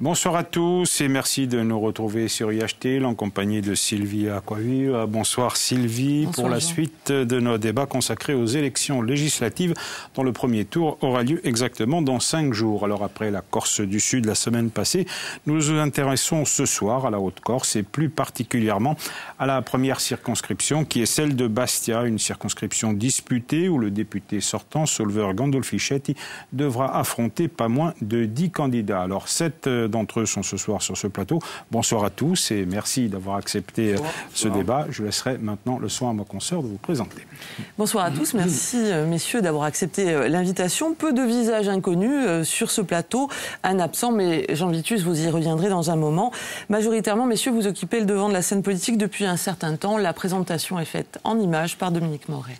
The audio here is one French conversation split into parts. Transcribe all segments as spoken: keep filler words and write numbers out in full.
Bonsoir à tous et merci de nous retrouver sur I H T en compagnie de Sylvie Acquavive. Bonsoir Sylvie. Bonsoir, pour la Jean. Suite de nos débats consacrés aux élections législatives dont le premier tour aura lieu exactement dans cinq jours. Alors après la Corse du Sud la semaine passée, nous nous intéressons ce soir à la Haute-Corse et plus particulièrement à la première circonscription qui est celle de Bastia, une circonscription disputée où le député sortant, Solver Gandolfischetti, devra affronter pas moins de dix candidats. Alors sept d'entre eux sont ce soir sur ce plateau. Bonsoir à tous et merci d'avoir accepté Bonsoir. ce Bonsoir. débat. Je laisserai maintenant le soin à ma consoeur de vous présenter. Bonsoir à tous. Merci messieurs d'avoir accepté l'invitation. Peu de visages inconnus sur ce plateau. Un absent, mais Jean Vitus, vous y reviendrez dans un moment. Majoritairement, messieurs, vous occupez le devant de la scène politique depuis un certain temps. La présentation est faite en images par Dominique Moret.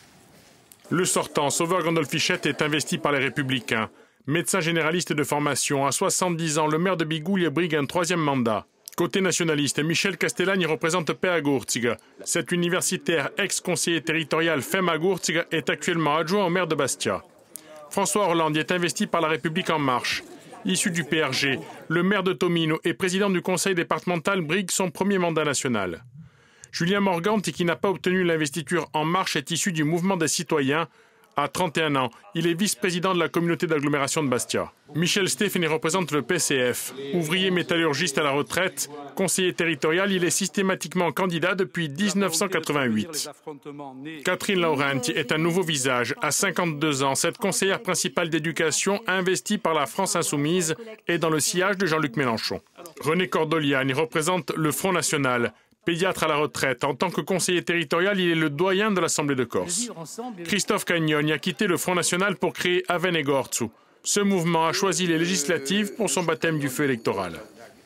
Le sortant, Solver Gandolfischetti, est investi par les Républicains. Médecin généraliste de formation, à soixante-dix ans, le maire de Bigouille brigue un troisième mandat. Côté nationaliste, Michel Castellani représente Peagurtziga. Cet universitaire, ex-conseiller territorial Femagurtziga, est actuellement adjoint au maire de Bastia. François Hollande est investi par La République En Marche. Issu du P R G, le maire de Tomino et président du conseil départemental brigue son premier mandat national. Julien Morganti, qui n'a pas obtenu l'investiture En Marche, est issu du mouvement des citoyens. À trente et un ans, il est vice-président de la communauté d'agglomération de Bastia. Michel Stéphanie représente le P C F. Ouvrier métallurgiste à la retraite, conseiller territorial, il est systématiquement candidat depuis mille neuf cent quatre-vingt-huit. Catherine Laurenti est un nouveau visage. À cinquante-deux ans, cette conseillère principale d'éducation, investie par la France Insoumise, est dans le sillage de Jean-Luc Mélenchon. René Cordoliani représente le Front National. Pédiatre à la retraite, en tant que conseiller territorial, il est le doyen de l'Assemblée de Corse. Christophe Cagnoni a quitté le Front National pour créer Avenegorzu. Ce mouvement a choisi les législatives pour son baptême du feu électoral.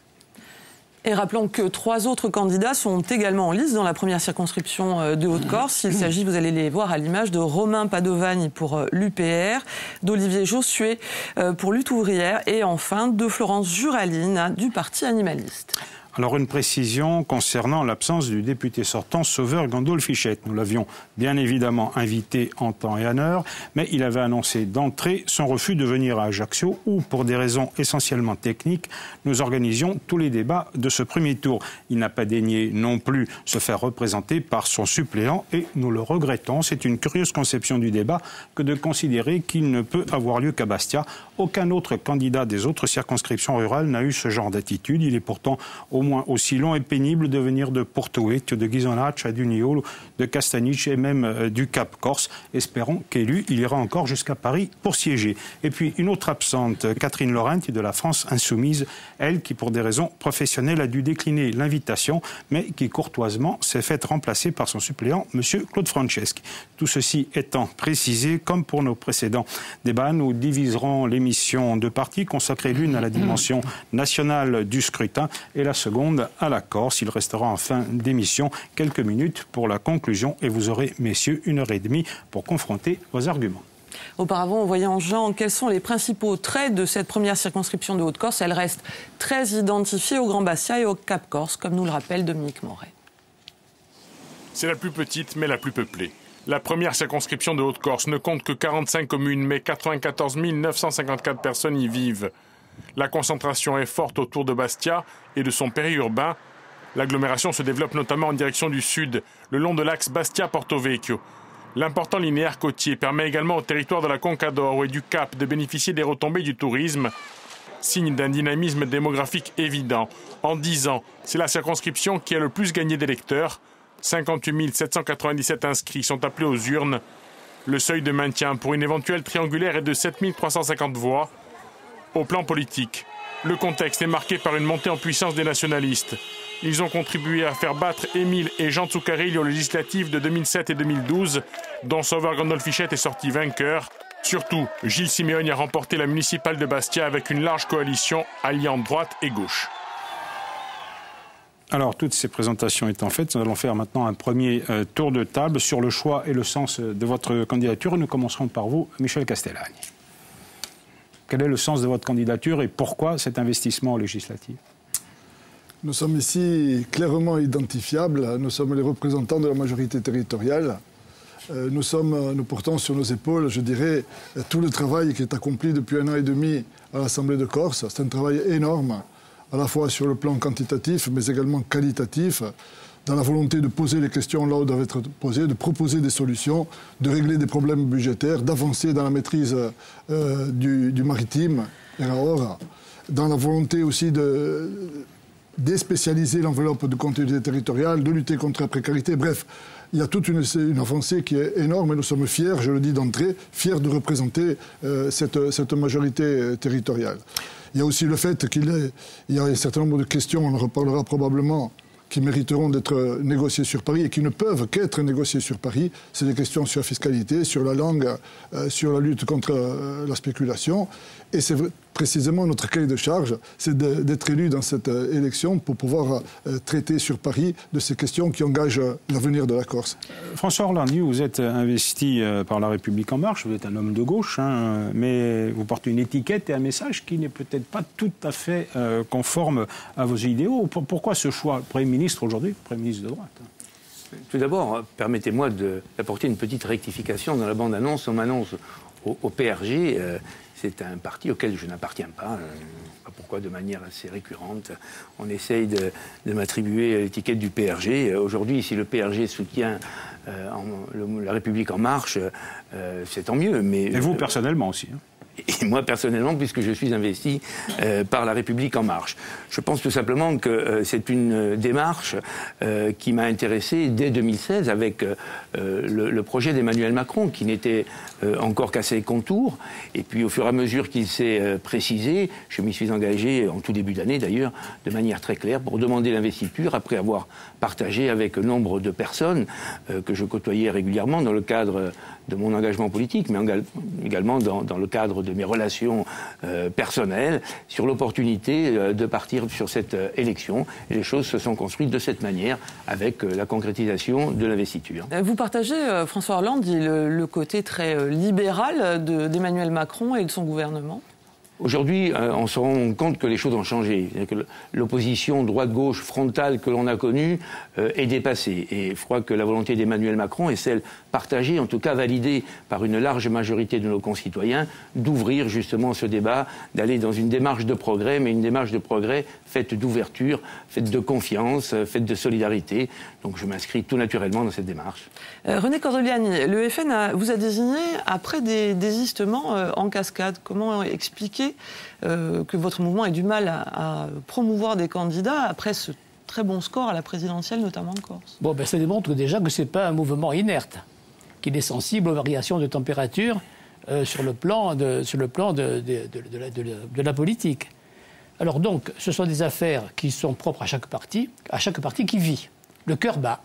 Et rappelons que trois autres candidats sont également en lice dans la première circonscription de Haute-Corse. Il s'agit, vous allez les voir à l'image, de Romain Padovani pour l'U P R, d'Olivier Jossué pour Lutte ouvrière et enfin de Florence Juraline du Parti animaliste. Alors une précision concernant l'absence du député sortant Solver Gandolfischetti. Nous l'avions bien évidemment invité en temps et en heure, mais il avait annoncé d'entrée son refus de venir à Ajaccio où, pour des raisons essentiellement techniques, nous organisions tous les débats de ce premier tour. Il n'a pas daigné non plus se faire représenter par son suppléant et nous le regrettons. C'est une curieuse conception du débat que de considérer qu'il ne peut avoir lieu qu'à Bastia. Aucun autre candidat des autres circonscriptions rurales n'a eu ce genre d'attitude. Il est pourtant au au moins aussi long et pénible de venir de Porto Vecchio, de Ghisonaccia, du Niolo, de Castaniche et même euh, du Cap Corse. Espérons qu'élu, il ira encore jusqu'à Paris pour siéger. Et puis une autre absente, Catherine Laurenti de la France Insoumise, elle qui pour des raisons professionnelles a dû décliner l'invitation, mais qui courtoisement s'est faite remplacer par son suppléant, M. Claude Franceschi. Tout ceci étant précisé, comme pour nos précédents débats, nous diviserons l'émission en deux parties, consacrée l'une à la dimension nationale du scrutin et la seconde à la Corse. Il restera en fin d'émission quelques minutes pour la conclusion et vous aurez, messieurs, une heure et demie pour confronter vos arguments. Auparavant, on voyait en Jean quels sont les principaux traits de cette première circonscription de Haute-Corse. Elle reste très identifiée au Grand Bastia et au Cap Corse, comme nous le rappelle Dominique Moret. C'est la plus petite, mais la plus peuplée. La première circonscription de Haute-Corse ne compte que quarante-cinq communes, mais quatre-vingt-quatorze mille neuf cent cinquante-quatre personnes y vivent. La concentration est forte autour de Bastia et de son périurbain. L'agglomération se développe notamment en direction du sud, le long de l'axe Bastia-Porto Vecchio. L'important linéaire côtier permet également au territoire de la Conca d'Oro et du Cap de bénéficier des retombées du tourisme, signe d'un dynamisme démographique évident. En dix ans, c'est la circonscription qui a le plus gagné d'électeurs. cinquante-huit mille sept cent quatre-vingt-dix-sept inscrits sont appelés aux urnes. Le seuil de maintien pour une éventuelle triangulaire est de sept mille trois cent cinquante voix. Au plan politique, le contexte est marqué par une montée en puissance des nationalistes. Ils ont contribué à faire battre Émile et Jean Zuccarelli aux législatives de deux mille sept et deux mille douze, dont Solver Gandolfischetti est sorti vainqueur. Surtout, Gilles Simeoni a remporté la municipale de Bastia avec une large coalition alliant droite et gauche. Alors, toutes ces présentations étant faites, nous allons faire maintenant un premier euh, tour de table sur le choix et le sens de votre candidature. Nous commencerons par vous, Michel Castellani. Quel est le sens de votre candidature et pourquoi cet investissement législatif? Nous sommes ici clairement identifiables. Nous sommes les représentants de la majorité territoriale. euh, nous, sommes, nous portons sur nos épaules, je dirais, tout le travail qui est accompli depuis un an et demi à l'Assemblée de Corse. C'est un travail énorme, à la fois sur le plan quantitatif, mais également qualitatif, dans la volonté de poser les questions là où doivent être posées, de proposer des solutions, de régler des problèmes budgétaires, d'avancer dans la maîtrise euh, du, du maritime, et alors, dans la volonté aussi de déspécialiser l'enveloppe de continuité territoriale, de lutter contre la précarité, bref. Il y a toute une, une avancée qui est énorme et nous sommes fiers, je le dis d'entrée, fiers de représenter euh, cette, cette majorité territoriale. Il y a aussi le fait qu'il y a un certain nombre de questions, on en reparlera probablement, qui mériteront d'être négociées sur Paris et qui ne peuvent qu'être négociées sur Paris. C'est des questions sur la fiscalité, sur la langue, euh, sur la lutte contre euh, la spéculation. Et c'est précisément notre cahier de charge, c'est d'être élu dans cette euh, élection pour pouvoir euh, traiter sur Paris de ces questions qui engagent euh, l'avenir de la Corse. François Orlandi, vous êtes investi euh, par La République En Marche, vous êtes un homme de gauche, hein, mais vous portez une étiquette et un message qui n'est peut-être pas tout à fait euh, conforme à vos idéaux. Pourquoi ce choix, Premier ministre aujourd'hui, Premier ministre de droite? Tout d'abord, permettez-moi d'apporter une petite rectification. Dans la bande-annonce, on m'annonce au, au P R G, euh, c'est un parti auquel je n'appartiens pas. Euh, pas pourquoi, de manière assez récurrente, on essaye de, de m'attribuer l'étiquette du P R G. Aujourd'hui, si le P R G soutient euh, en, le, La République En Marche, euh, c'est tant mieux. Mais, et vous, euh, personnellement aussi, hein. Et moi, personnellement, puisque je suis investi euh, par La République En Marche. Je pense tout simplement que euh, c'est une euh, démarche euh, qui m'a intéressé dès deux mille seize avec euh, le, le projet d'Emmanuel Macron, qui n'était euh, encore qu'à ses contours. Et puis, au fur et à mesure qu'il s'est euh, précisé, je m'y suis engagé, en tout début d'année d'ailleurs, de manière très claire, pour demander l'investiture, après avoir partagé avec nombre de personnes euh, que je côtoyais régulièrement dans le cadre de mon engagement politique, mais également dans, dans le cadre de mes relations euh, personnelles, sur l'opportunité euh, de partir sur cette euh, élection. Et les choses se sont construites de cette manière, avec euh, la concrétisation de l'investiture. Vous partagez, euh, François Orlandi, le, le côté très euh, libéral d'Emmanuel Macron et de son gouvernement? Aujourd'hui, euh, on se rend compte que les choses ont changé. L'opposition droite-gauche frontale que l'on a connue euh, est dépassée. Et je crois que la volonté d'Emmanuel Macron est celle partagée, en tout cas validée par une large majorité de nos concitoyens, d'ouvrir justement ce débat, d'aller dans une démarche de progrès, mais une démarche de progrès faite d'ouverture, faite de confiance, faite de solidarité. Donc je m'inscris tout naturellement dans cette démarche. Euh, René Cordoliani, le F N a, vous a désigné après des désistements euh, en cascade. Comment expliquer euh, que votre mouvement ait du mal à, à promouvoir des candidats après ce très bon score à la présidentielle, notamment en Corse? Bon, ben, ça démontre déjà que ce n'est pas un mouvement inerte, qu'il est sensible aux variations de température euh, sur le plan, de, sur le plan de, de, de, de, la, de, de la politique. Alors donc, ce sont des affaires qui sont propres à chaque parti, à chaque parti qui vit, le cœur bat.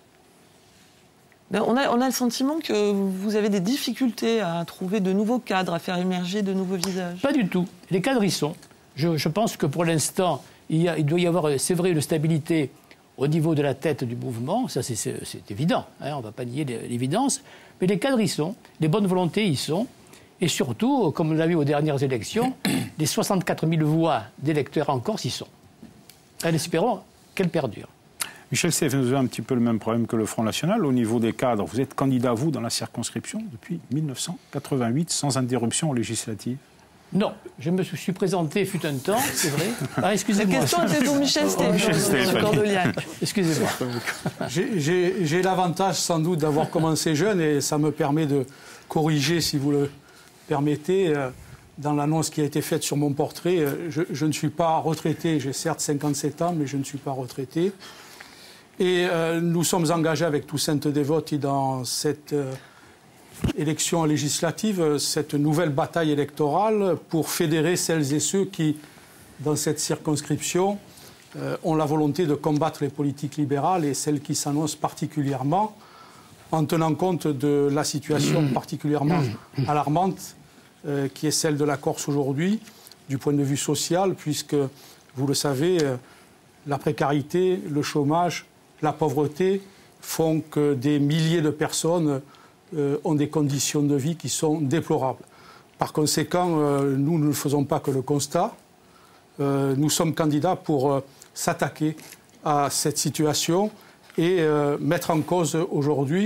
On a, on a le sentiment que vous avez des difficultés à trouver de nouveaux cadres, à faire émerger de nouveaux visages. Pas du tout. Les cadres y sont. Je, je pense que pour l'instant, il, il doit y avoir, c'est vrai, une stabilité au niveau de la tête du mouvement. Ça, c'est évident. Hein, on ne va pas nier l'évidence. Mais les cadres y sont. Les bonnes volontés y sont. Et surtout, comme on l'a vu aux dernières élections, les soixante-quatre mille voix d'électeurs en Corse y sont. Et espérons qu'elles perdurent. Michel Seif, vous avez un petit peu le même problème que le Front National. Au niveau des cadres, vous êtes candidat, vous, dans la circonscription depuis mille neuf cent quatre-vingt-huit, sans interruption aux législatives? Non, je me suis présenté, fut un temps, c'est vrai. Ah, excusez-moi. La question était pour Michel Seif, Cordoliani. Excusez-moi. J'ai l'avantage, sans doute, d'avoir commencé jeune et ça me permet de corriger, si vous le permettez, dans l'annonce qui a été faite sur mon portrait. Je, je ne suis pas retraité, j'ai certes cinquante-sept ans, mais je ne suis pas retraité. Et euh, nous sommes engagés avec Toussaint Devote dans cette euh, élection législative, cette nouvelle bataille électorale pour fédérer celles et ceux qui, dans cette circonscription, euh, ont la volonté de combattre les politiques libérales et celles qui s'annoncent particulièrement, en tenant compte de la situation particulièrement alarmante euh, qui est celle de la Corse aujourd'hui, du point de vue social, puisque, vous le savez, euh, la précarité, le chômage, la pauvreté font que des milliers de personnes euh, ont des conditions de vie qui sont déplorables. Par conséquent, euh, nous ne faisons pas que le constat. Euh, nous sommes candidats pour euh, s'attaquer à cette situation et euh, mettre en cause aujourd'hui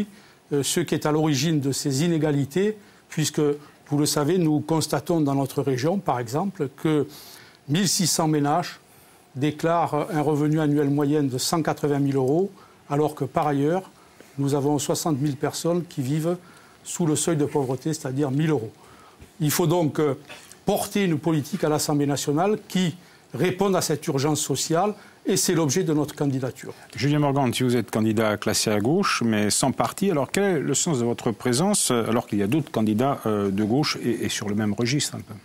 euh, ce qui est à l'origine de ces inégalités, puisque, vous le savez, nous constatons dans notre région, par exemple, que mille six cents ménages déclarent un revenu annuel moyen de cent quatre-vingt mille euros, alors que par ailleurs, nous avons soixante mille personnes qui vivent sous le seuil de pauvreté, c'est-à-dire mille euros. Il faut donc euh, porter une politique à l'Assemblée nationale qui réponde à cette urgence sociale, et c'est l'objet de notre candidature. Julien Morgan, si vous êtes candidat classé à gauche, mais sans parti, alors quel est le sens de votre présence, alors qu'il y a d'autres candidats euh, de gauche et, et sur le même registre un peu?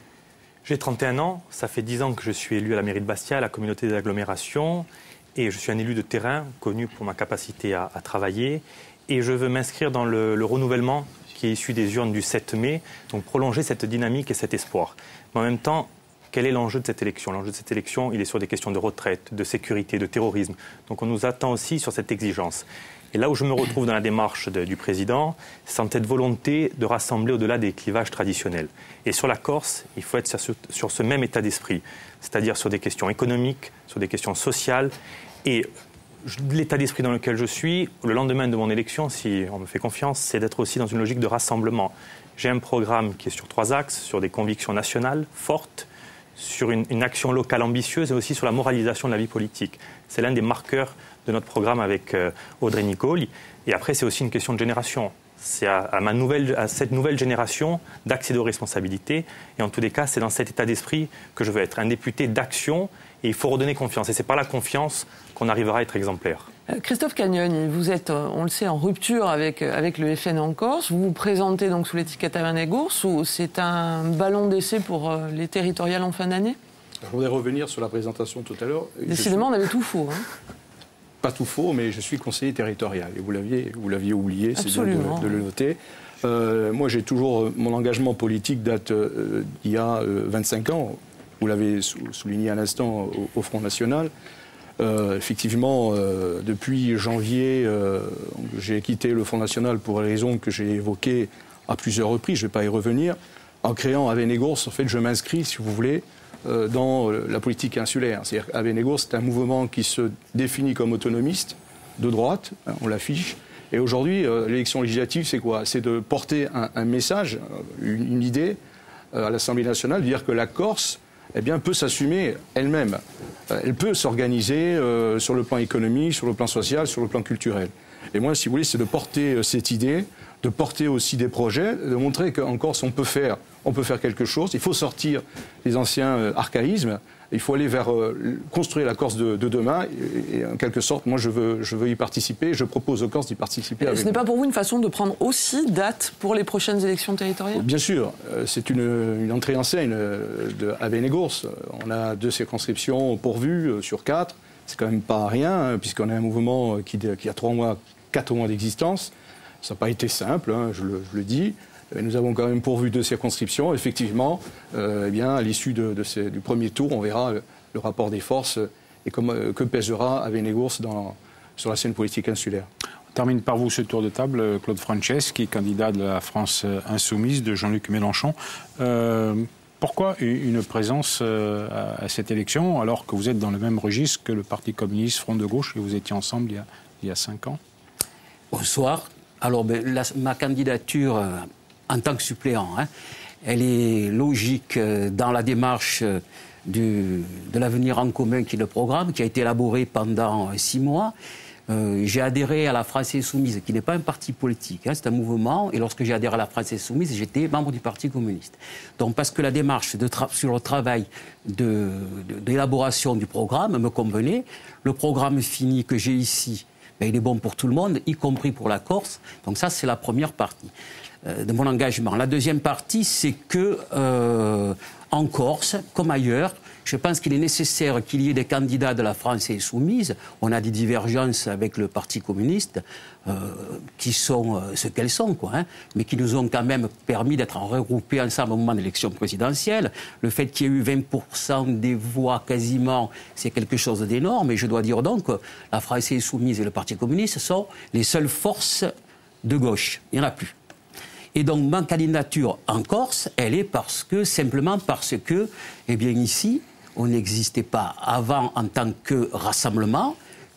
J'ai trente et un ans, ça fait dix ans que je suis élu à la mairie de Bastia, à la communauté des agglomérations, et je suis un élu de terrain, connu pour ma capacité à, à travailler, et je veux m'inscrire dans le, le renouvellement qui est issu des urnes du sept mai, donc prolonger cette dynamique et cet espoir. Mais en même temps, quel est l'enjeu de cette élection? L'enjeu de cette élection, il est sur des questions de retraite, de sécurité, de terrorisme. Donc on nous attend aussi sur cette exigence. Et là où je me retrouve dans la démarche de, du président, c'est cette volonté de rassembler au-delà des clivages traditionnels. Et sur la Corse, il faut être sur ce, sur ce même état d'esprit, c'est-à-dire sur des questions économiques, sur des questions sociales. Et l'état d'esprit dans lequel je suis, le lendemain de mon élection, si on me fait confiance, c'est d'être aussi dans une logique de rassemblement. J'ai un programme qui est sur trois axes, sur des convictions nationales fortes, sur une, une action locale ambitieuse et aussi sur la moralisation de la vie politique. C'est l'un des marqueurs de notre programme avec euh, Audrey Nicole. Et après, c'est aussi une question de génération. C'est à, à, ma nouvelle, à cette nouvelle génération d'accéder aux responsabilités. Et en tous les cas, c'est dans cet état d'esprit que je veux être un député d'action. Et il faut redonner confiance. Et c'est par la confiance qu'on arrivera à être exemplaire. Christophe Cagnoni, vous êtes, on le sait, en rupture avec, avec le F N en Corse. Vous vous présentez donc sous l'étiquette Avenegours, ou c'est un ballon d'essai pour les territoriales en fin d'année? Je voudrais revenir sur la présentation tout à l'heure. Décidément, suis... on avait tout faux. Hein. Pas tout faux, mais je suis conseiller territorial. Et vous l'aviez, vous l'aviez oublié, c'est bien de, de le noter. Euh, moi, j'ai toujours... Mon engagement politique date euh, d'il y a euh, vingt-cinq ans. Vous l'avez sou, souligné à l'instant au, au Front National. Euh, effectivement, euh, depuis janvier, euh, j'ai quitté le Front National pour les raisons que j'ai évoquées à plusieurs reprises. Je ne vais pas y revenir. En créant Avenegours, en fait, je m'inscris, si vous voulez, euh, dans la politique insulaire. C'est-à-dire qu'Avenegours, c'est un mouvement qui se définit comme autonomiste, de droite, hein, on l'affiche. Et aujourd'hui, euh, l'élection législative, c'est quoi? C'est de porter un, un message, une, une idée euh, à l'Assemblée nationale, de dire que la Corse, eh bien, peut s'assumer elle-même. Elle peut s'organiser euh, sur le plan économique, sur le plan social, sur le plan culturel. Et moi, si vous voulez, c'est de porter euh, cette idée, de porter aussi des projets, de montrer qu'en Corse, on peut faire, on peut faire quelque chose. Il faut sortir des anciens euh, archaïsmes. Il faut aller vers euh, construire la Corse de, de demain. Et, et en quelque sorte, moi, je veux, je veux y participer. Je propose aux Corses d'y participer. Avec Ce n'est pas pour vous une façon de prendre aussi date pour les prochaines élections territoriales? Bien sûr. Euh, c'est une, une entrée en scène euh, de Avenegours. On a deux circonscriptions pourvues euh, sur quatre. C'est quand même pas rien, hein, puisqu'on a un mouvement qui, qui a trois mois, quatre mois d'existence. Ça n'a pas été simple, hein, je, le, je le dis. Nous avons quand même pourvu deux circonscriptions. Effectivement, euh, eh bien, à l'issue de, de ces, du premier tour, on verra le, le rapport des forces et comme, que pèsera Avenegours dans, sur la scène politique insulaire. On termine par vous ce tour de table, Claude Franceschi, candidat de la France insoumise de Jean-Luc Mélenchon. Euh, pourquoi une présence à, à cette élection alors que vous êtes dans le même registre que le Parti communiste Front de gauche et vous étiez ensemble il y a, il y a cinq ans? Bonsoir. Alors, ben, la, ma candidature euh, en tant que suppléant, hein, elle est logique euh, dans la démarche euh, du, de l'avenir en commun qui est le programme, qui a été élaboré pendant euh, six mois. Euh, j'ai adhéré à la France Insoumise, qui n'est pas un parti politique, hein, c'est un mouvement. Et lorsque j'ai adhéré à la France Insoumise, j'étais membre du Parti communiste. Donc, parce que la démarche de sur le travail de, de, d'élaboration du programme me convenait, le programme fini que j'ai ici, ben, il est bon pour tout le monde, y compris pour la Corse. Donc ça, c'est la première partie euh, de mon engagement. La deuxième partie, c'est que euh, en Corse, comme ailleurs, je pense qu'il est nécessaire qu'il y ait des candidats de la France insoumise. On a des divergences avec le Parti communiste euh, qui sont euh, ce qu'elles sont, quoi, hein, mais qui nous ont quand même permis d'être regroupés ensemble au moment de l'élection présidentielle. Le fait qu'il y ait eu vingt pour cent des voix quasiment, c'est quelque chose d'énorme. Et je dois dire donc que la France insoumise et le Parti communiste sont les seules forces de gauche. Il n'y en a plus. Et donc, ma candidature en Corse, elle est parce que, simplement parce que, eh bien, ici, on n'existait pas avant en tant que rassemblement,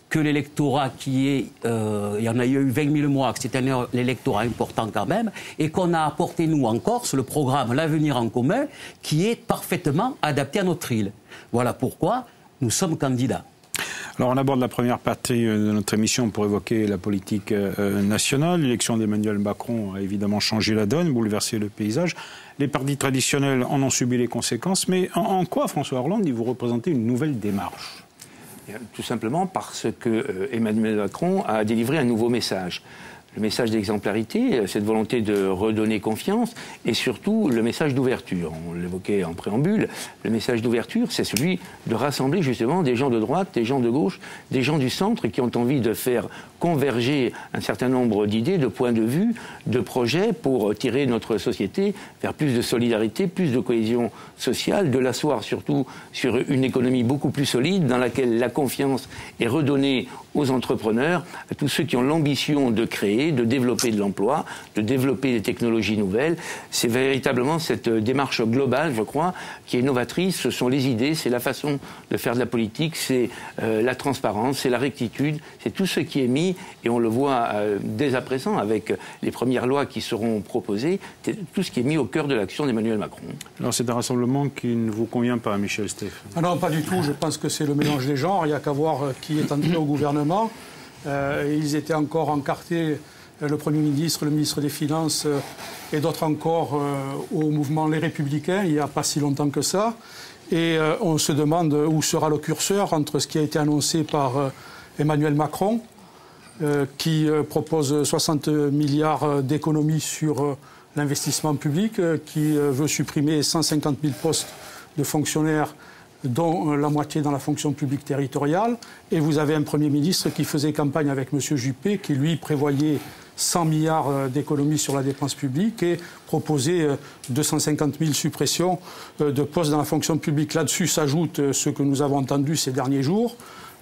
que l'électorat qui est, euh, il y en a eu vingt mille mois, que c'est un électorat important quand même, et qu'on a apporté, nous, en Corse, le programme L'Avenir en commun, qui est parfaitement adapté à notre île. Voilà pourquoi nous sommes candidats. Alors on aborde la première partie de notre émission pour évoquer la politique euh, nationale. L'élection d'Emmanuel Macron a évidemment changé la donne, bouleversé le paysage. Les partis traditionnels en ont subi les conséquences. Mais en, en quoi, François Hollande, vous représentez une nouvelle démarche ? Tout simplement parce que euh, Emmanuel Macron a délivré un nouveau message. Le message d'exemplarité, cette volonté de redonner confiance, et surtout le message d'ouverture. On l'évoquait en préambule, le message d'ouverture, c'est celui de rassembler justement des gens de droite, des gens de gauche, des gens du centre qui ont envie de faire converger un certain nombre d'idées, de points de vue, de projets pour tirer notre société vers plus de solidarité, plus de cohésion sociale, de l'asseoir surtout sur une économie beaucoup plus solide dans laquelle la confiance est redonnée aux entrepreneurs, à tous ceux qui ont l'ambition de créer, de développer de l'emploi, de développer des technologies nouvelles. C'est véritablement cette démarche globale, je crois, qui est novatrice. Ce sont les idées, c'est la façon de faire de la politique, c'est euh, la transparence, c'est la rectitude, c'est tout ce qui est mis, et on le voit euh, dès à présent avec les premières lois qui seront proposées, tout ce qui est mis au cœur de l'action d'Emmanuel Macron. Alors c'est un rassemblement qui ne vous convient pas, Michel Steph? Ah non, pas du tout. Je pense que c'est le mélange des genres. Il n'y a qu'à voir qui est entré au gouvernement. Euh, ils étaient encore encartés, euh, le Premier ministre, le ministre des Finances euh, et d'autres encore euh, au mouvement Les Républicains, il n'y a pas si longtemps que ça. Et euh, on se demande où sera le curseur entre ce qui a été annoncé par euh, Emmanuel Macron, euh, qui euh, propose soixante milliards d'économies sur euh, l'investissement public, euh, qui euh, veut supprimer cent cinquante mille postes de fonctionnaires, dont la moitié dans la fonction publique territoriale. Et vous avez un Premier ministre qui faisait campagne avec M. Juppé, qui lui prévoyait cent milliards d'économies sur la dépense publique et proposait deux cent cinquante mille suppressions de postes dans la fonction publique. Là-dessus s'ajoute ce que nous avons entendu ces derniers jours,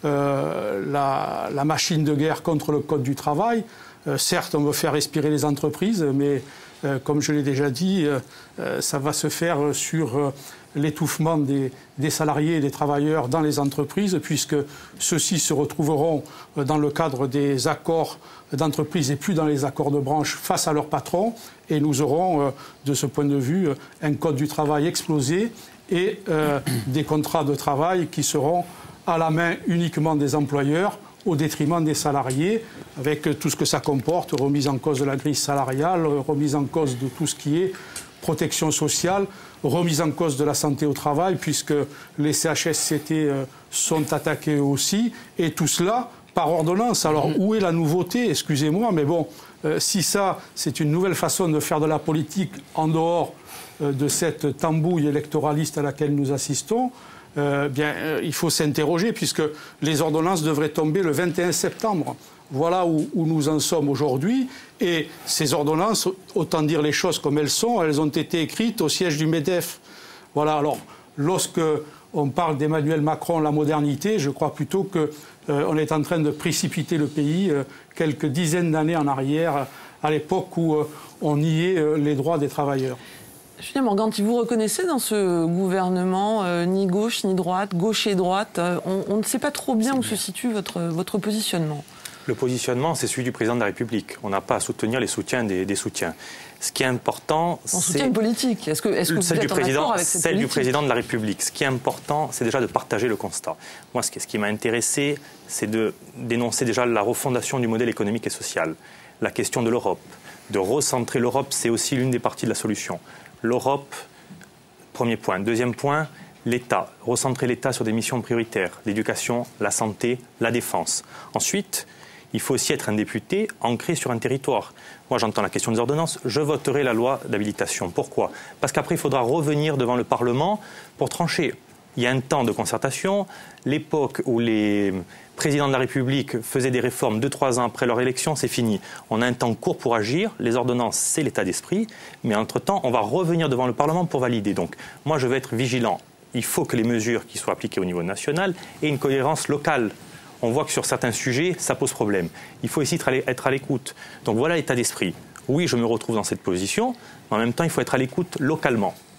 euh, la, la machine de guerre contre le Code du travail. Euh, certes, on veut faire respirer les entreprises, mais euh, comme je l'ai déjà dit, euh, ça va se faire sur euh, l'étouffement des, des salariés et des travailleurs dans les entreprises, puisque ceux-ci se retrouveront dans le cadre des accords d'entreprise et plus dans les accords de branche face à leurs patrons. Et nous aurons, de ce point de vue, un code du travail explosé et euh, des contrats de travail qui seront à la main uniquement des employeurs au détriment des salariés, avec tout ce que ça comporte, remise en cause de la grille salariale, remise en cause de tout ce qui est protection sociale, remise en cause de la santé au travail, puisque les C H S C T euh, sont attaqués aussi, et tout cela par ordonnance. Alors où est la nouveauté? Excusez-moi, mais bon, euh, si ça, c'est une nouvelle façon de faire de la politique en dehors euh, de cette tambouille électoraliste à laquelle nous assistons, euh, bien, euh, il faut s'interroger, puisque les ordonnances devraient tomber le vingt et un septembre. Voilà où, où nous en sommes aujourd'hui. Et ces ordonnances, autant dire les choses comme elles sont, elles ont été écrites au siège du MEDEF. Voilà, alors, lorsque on parle d'Emmanuel Macron, la modernité, je crois plutôt qu'on euh, est en train de précipiter le pays euh, quelques dizaines d'années en arrière, à l'époque où euh, on niait euh, les droits des travailleurs. Julien Morganti, vous reconnaissez dans ce gouvernement euh, ni gauche ni droite, gauche et droite, euh, on, on ne sait pas trop bien où se situe votre, votre positionnement. Le positionnement, c'est celui du président de la République. On n'a pas à soutenir les soutiens des, des soutiens. Ce qui est important, c'est... On soutient une politique. Est-ce que, est-ce que vous êtes en accord avec cette Celle politique? du président de la République. Ce qui est important, c'est déjà de partager le constat. Moi, ce qui, ce qui m'a intéressé, c'est de dénoncer déjà la refondation du modèle économique et social. La question de l'Europe. De recentrer l'Europe, c'est aussi l'une des parties de la solution. L'Europe, premier point. Deuxième point, l'État. Recentrer l'État sur des missions prioritaires. L'éducation, la santé, la défense. Ensuite, il faut aussi être un député ancré sur un territoire. Moi, j'entends la question des ordonnances. Je voterai la loi d'habilitation. Pourquoi? Parce qu'après, il faudra revenir devant le Parlement pour trancher. Il y a un temps de concertation. L'époque où les présidents de la République faisaient des réformes deux, trois ans après leur élection, c'est fini. On a un temps court pour agir. Les ordonnances, c'est l'état d'esprit. Mais entre-temps, on va revenir devant le Parlement pour valider. Donc, moi, je vais être vigilant. Il faut que les mesures qui soient appliquées au niveau national aient une cohérence locale. On voit que sur certains sujets, ça pose problème. Il faut aussi être à l'écoute. Donc voilà l'état d'esprit. Oui, je me retrouve dans cette position, mais en même temps, il faut être à l'écoute localement.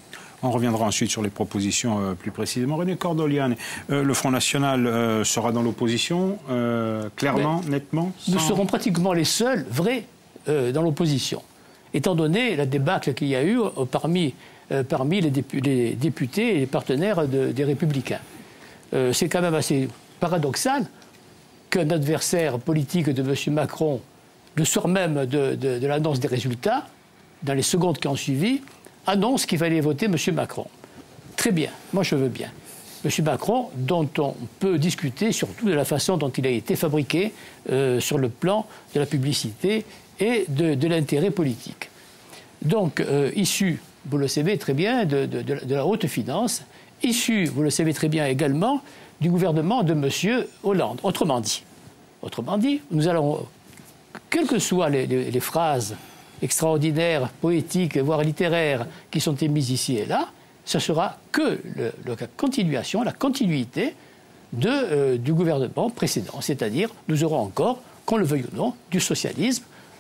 On reviendra ensuite sur les propositions euh, plus précisément. René Cordolian, euh, le Front National euh, sera dans l'opposition, euh, clairement, Mais nettement sans... Nous serons pratiquement les seuls vrais euh, dans l'opposition, étant donné la débâcle qu'il y a eu euh, parmi, euh, parmi les, dépu les députés et les partenaires de, des Républicains. Euh, C'est quand même assez paradoxal qu'un adversaire politique de M. Macron, le soir même de, de, de l'annonce des résultats, dans les secondes qui ont suivi, annonce qu'il fallait voter M. Macron. Très bien, moi je veux bien. M. Macron, dont on peut discuter surtout de la façon dont il a été fabriqué euh, sur le plan de la publicité et de, de l'intérêt politique. Donc, euh, issu, vous le savez très bien, de, de, de la haute finance, issu, vous le savez très bien également, du gouvernement de M. Hollande. Autrement dit, autrement dit, nous allons, quelles que soient les, les, les phrases extraordinaires, poétiques, voire littéraires, qui sont émises ici et là, ce sera que le, le, la continuation, la continuité de, euh, du gouvernement précédent. C'est-à-dire, nous aurons encore, qu'on le veuille ou non, du socialisme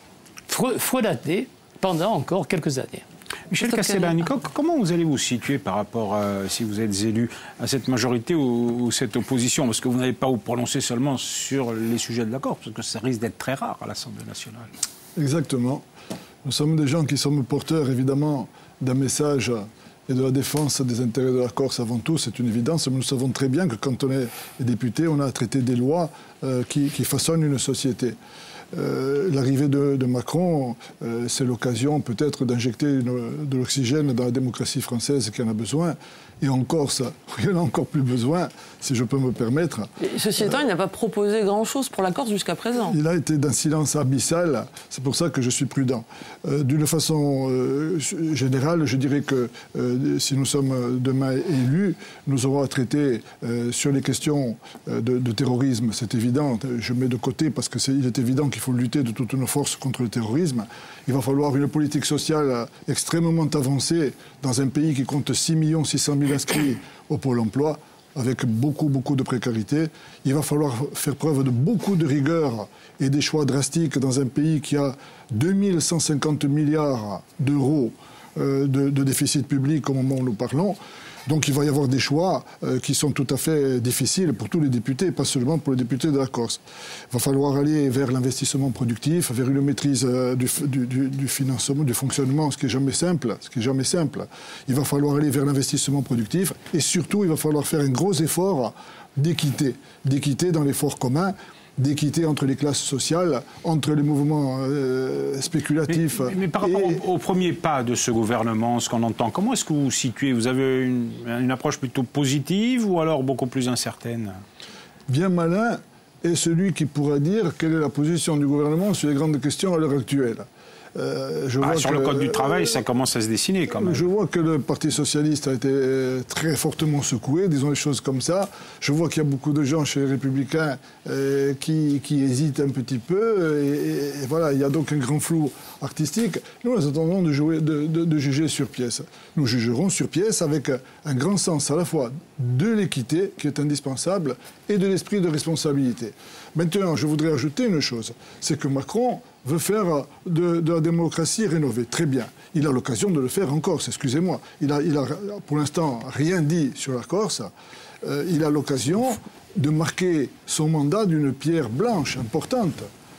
frelaté pendant encore quelques années. Michel Castellani, comment vous allez vous situer par rapport, à, si vous êtes élu, à cette majorité ou, ou cette opposition? Parce que vous n'allez pas vous prononcer seulement sur les sujets de l'accord, parce que ça risque d'être très rare à l'Assemblée nationale. Exactement. Nous sommes des gens qui sommes porteurs, évidemment, d'un message et de la défense des intérêts de la Corse avant tout, c'est une évidence. Mais nous savons très bien que quand on est député, on a à traiter des lois euh, qui, qui façonnent une société. Euh, L'arrivée de, de Macron, euh, c'est l'occasion peut-être d'injecter de l'oxygène dans la démocratie française qui en a besoin. Et en Corse, il y en a encore plus besoin, si je peux me permettre. Et ceci étant, euh, il n'a pas proposé grand-chose pour la Corse jusqu'à présent. Il a été d'un silence abyssal, c'est pour ça que je suis prudent. Euh, D'une façon euh, générale, je dirais que euh, si nous sommes demain élus, nous aurons à traiter euh, sur les questions de, de terrorisme, c'est évident. Je mets de côté parce qu'il est, est évident qu'il faut lutter de toutes nos forces contre le terrorisme. Il va falloir une politique sociale extrêmement avancée dans un pays qui compte six millions six cent mille inscrits au Pôle emploi, avec beaucoup, beaucoup de précarité. Il va falloir faire preuve de beaucoup de rigueur et des choix drastiques dans un pays qui a deux mille cent cinquante milliards d'euros euh, de, de déficit public au moment où nous parlons. Donc il va y avoir des choix euh, qui sont tout à fait difficiles pour tous les députés, pas seulement pour les députés de la Corse. Il va falloir aller vers l'investissement productif, vers une maîtrise euh, du, du, du financement, du fonctionnement, ce qui est jamais simple, ce qui est jamais simple. Il va falloir aller vers l'investissement productif et surtout il va falloir faire un gros effort d'équité, d'équité dans l'effort commun, d'équité entre les classes sociales, entre les mouvements euh, spéculatifs. Mais, mais par rapport et... au, au premier pas de ce gouvernement, ce qu'on entend, comment est-ce que vous vous situez? Vous avez une, une approche plutôt positive ou alors beaucoup plus incertaine? Bien malin est celui qui pourra dire quelle est la position du gouvernement sur les grandes questions à l'heure actuelle. Euh, je ah, vois sur que, le code du travail, euh, ça commence à se dessiner quand même. Je vois que le Parti socialiste a été très fortement secoué, disons les choses comme ça. Je vois qu'il y a beaucoup de gens chez les Républicains euh, qui, qui hésitent un petit peu. Et, et, et voilà, il y a donc un grand flou artistique. Nous, nous attendons de, jouer, de, de, de juger sur pièce. Nous jugerons sur pièce avec un grand sens à la fois de l'équité, qui est indispensable, et de l'esprit de responsabilité. Maintenant, je voudrais ajouter une chose, c'est que Macron veut faire de, de la démocratie rénovée. Très bien. Il a l'occasion de le faire en Corse, excusez-moi. Il a, il a pour l'instant rien dit sur la Corse. Euh, il a l'occasion de marquer son mandat d'une pierre blanche importante.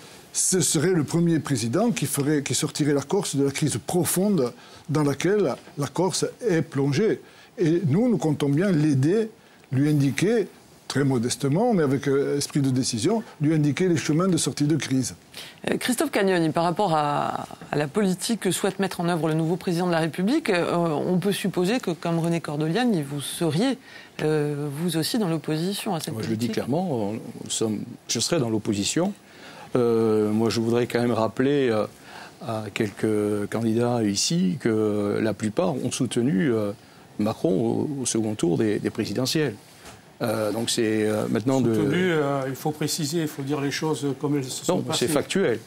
Ce serait le premier président qui, ferait, qui sortirait la Corse de la crise profonde dans laquelle la Corse est plongée. Et nous, nous comptons bien l'aider, lui indiquer, très modestement, mais avec euh, esprit de décision, lui indiquer les chemins de sortie de crise. Euh, Christophe Cagnoni, par rapport à, à la politique que souhaite mettre en œuvre le nouveau président de la République, euh, on peut supposer que, comme René Cordolian, vous seriez, euh, vous aussi, dans l'opposition à cette moi, politique. Je le dis clairement, nous sommes, je serai dans l'opposition. Euh, moi, je voudrais quand même rappeler euh, à quelques candidats ici que la plupart ont soutenu euh, Macron au, au second tour des, des présidentielles. Euh, donc c'est euh, maintenant soutenu, de... Euh, il faut préciser, il faut dire les choses comme elles se sont non, passées. C'est factuel.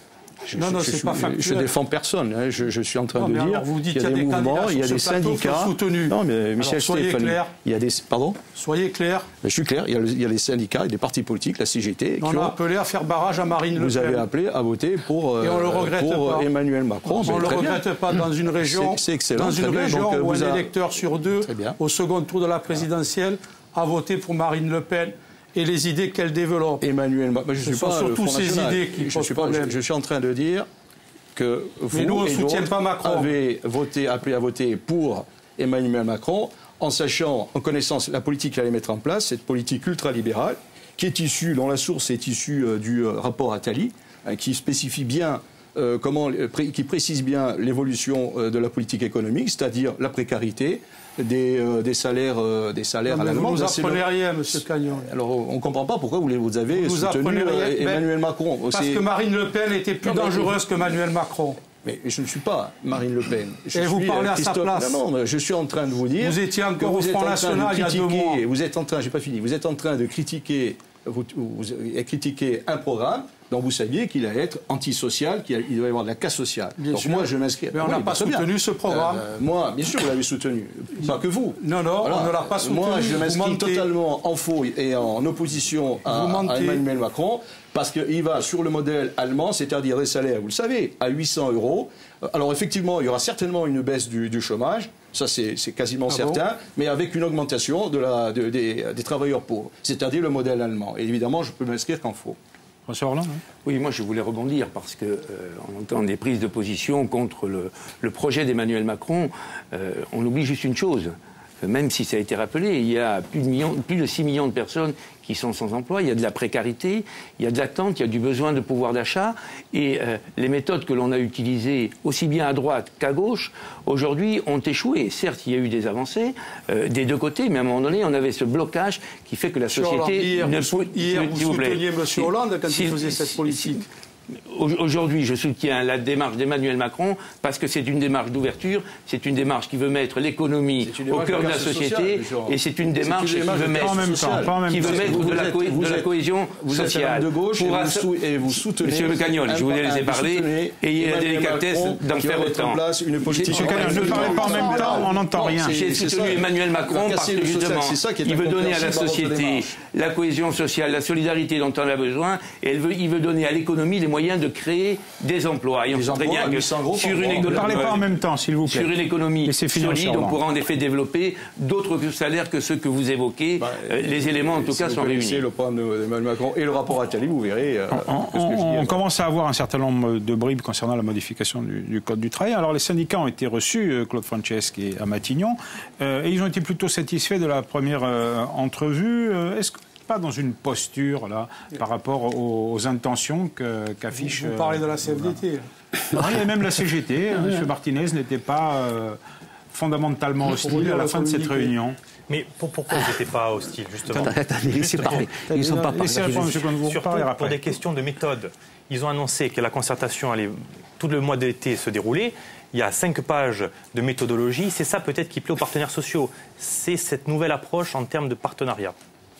je, non, non, je, c'est je, pas factuel. Je défends personne. Hein. Je, je suis en train non, de dire qu'il y a, y a des mouvements, il y a des syndicats. Non, mais Michel Stéphane, il y a des. Pardon. Soyez clair. Mais je suis clair. Il y, a le, il y a les syndicats et des partis politiques, la C G T. On qui a ont, appelé à faire barrage à Marine Le Pen. Vous avez appelé à voter pour, et on le regrette pour pas. Emmanuel Macron. On ne le regrette bien. pas dans une région, c'est excellent, dans une bien. région Donc, où un a... électeur sur deux, au second tour de la présidentielle, a voté pour Marine Le Pen. Et les idées qu'elle développe. Emmanuel, moi, je Ce suis sont pas surtout ces national. idées qui je posent suis pas, problème. Je, je suis en train de dire que vous Mais nous, on et soutient pas Macron. avez voté, appelé à voter pour Emmanuel Macron, en sachant, en connaissant la politique qu'il allait mettre en place, cette politique ultralibérale, qui est issue, dont la source est issue euh, du euh, rapport Attali, hein, qui spécifie bien, euh, comment, pré, qui précise bien l'évolution euh, de la politique économique, c'est-à-dire la précarité, Des, euh, des salaires, euh, des salaires non, à la demande. demande. Vous n'apprenez rien, M. Cagnon. Alors, on ne comprend pas pourquoi vous, vous avez vous soutenu euh, Emmanuel Macron. Parce que Marine Le Pen était plus non, dangereuse que Emmanuel Macron. Mais je ne suis pas Marine Le Pen. Je Et vous suis, parlez euh, à sa place. Non, non, je suis en train de vous dire. Vous étiez encore au Front National il y a deux mois. Vous êtes en train, j'ai pas fini. Vous êtes en train de critiquer, vous, vous, vous critiquer un programme dont vous saviez qu'il allait être antisocial, qu'il doit y avoir de la casse sociale. Bien Donc sûr. moi, je m'inscris. Mais on n'a oui, pas soutenu bien. ce programme. Euh, moi, bien sûr, vous l'avez soutenu. Pas que vous. Non, non, voilà. on ne l'a pas soutenu. Moi, je m'inscris totalement en faux et en opposition à, à Emmanuel Macron, parce qu'il va sur le modèle allemand, c'est-à-dire des salaires, vous le savez, à huit cents euros. Alors effectivement, il y aura certainement une baisse du, du chômage, ça c'est quasiment ah certain, bon mais avec une augmentation de la, de, des, des travailleurs pauvres, c'est-à-dire le modèle allemand. Et évidemment, je peux m'inscrire qu'en faux. François Hollande, hein. Oui, moi je voulais rebondir parce que euh, on entend des prises de position contre le, le projet d'Emmanuel Macron. Euh, on oublie juste une chose. Même si ça a été rappelé, il y a plus de, millions, plus de six millions de personnes qui sont sans emploi, il y a de la précarité, il y a de l'attente, il y a du besoin de pouvoir d'achat. Et euh, les méthodes que l'on a utilisées, aussi bien à droite qu'à gauche, aujourd'hui ont échoué. Certes, il y a eu des avancées euh, des deux côtés, mais à un moment donné, on avait ce blocage qui fait que la société... Hollande, hier, ne vous, hier, vous, vous souteniez M. Hollande quand si, il faisait cette politique. Si, Aujourd'hui, je soutiens la démarche d'Emmanuel Macron parce que c'est une démarche d'ouverture, c'est une démarche qui veut mettre l'économie au cœur de la société sociale, et c'est une démarche qui veut mettre, même temps, qui veut mettre de, la de la cohésion vous sociale. Êtes de gauche et, vous sou et vous soutenez... Monsieur Le Cagnol, je vous ai laissé parler et il y a la délicatesse d'en faire autant. Une politique Monsieur Cagnol, ne parlez pas en même temps, on n'entend rien. J'ai soutenu Emmanuel Macron parce que justement, il veut donner à la société la cohésion sociale, la solidarité dont on a besoin et il veut donner à l'économie les moyens de créer des emplois. Et on sait très bien que sur une économie, ne parlez pas en même temps, s'il vous plaît. Sur une économie solide, on pourra en effet développer d'autres salaires que ceux que vous évoquez. Bah, euh, les éléments, en tout cas, sont réunis. Le programme d'Emmanuel Macron et le rapport Attali, vous verrez. Euh, on on, on, on commence à avoir un certain nombre de bribes concernant la modification du, du Code du travail. Alors, les syndicats ont été reçus, Claude Franceschi à Matignon, euh, et ils ont été plutôt satisfaits de la première euh, entrevue. Euh, Est-ce que pas dans une posture là par rapport aux, aux intentions qu'affiche. Vous, vous parlez de la C F D T. Non, il y a même la C G T. M. Martinez n'était pas euh, fondamentalement hostile à la fin de cette réunion. Mais pour, pourquoi ils n'étaient pas hostiles, justement? Attendez, laissez parler. Ils ne sont pas parlés. Surtout pour des questions de méthode. Ils ont annoncé que la concertation allait tout le mois d'été se dérouler. Il y a cinq pages de méthodologie. C'est ça peut-être qui plaît aux partenaires sociaux. C'est cette nouvelle approche en termes de partenariat.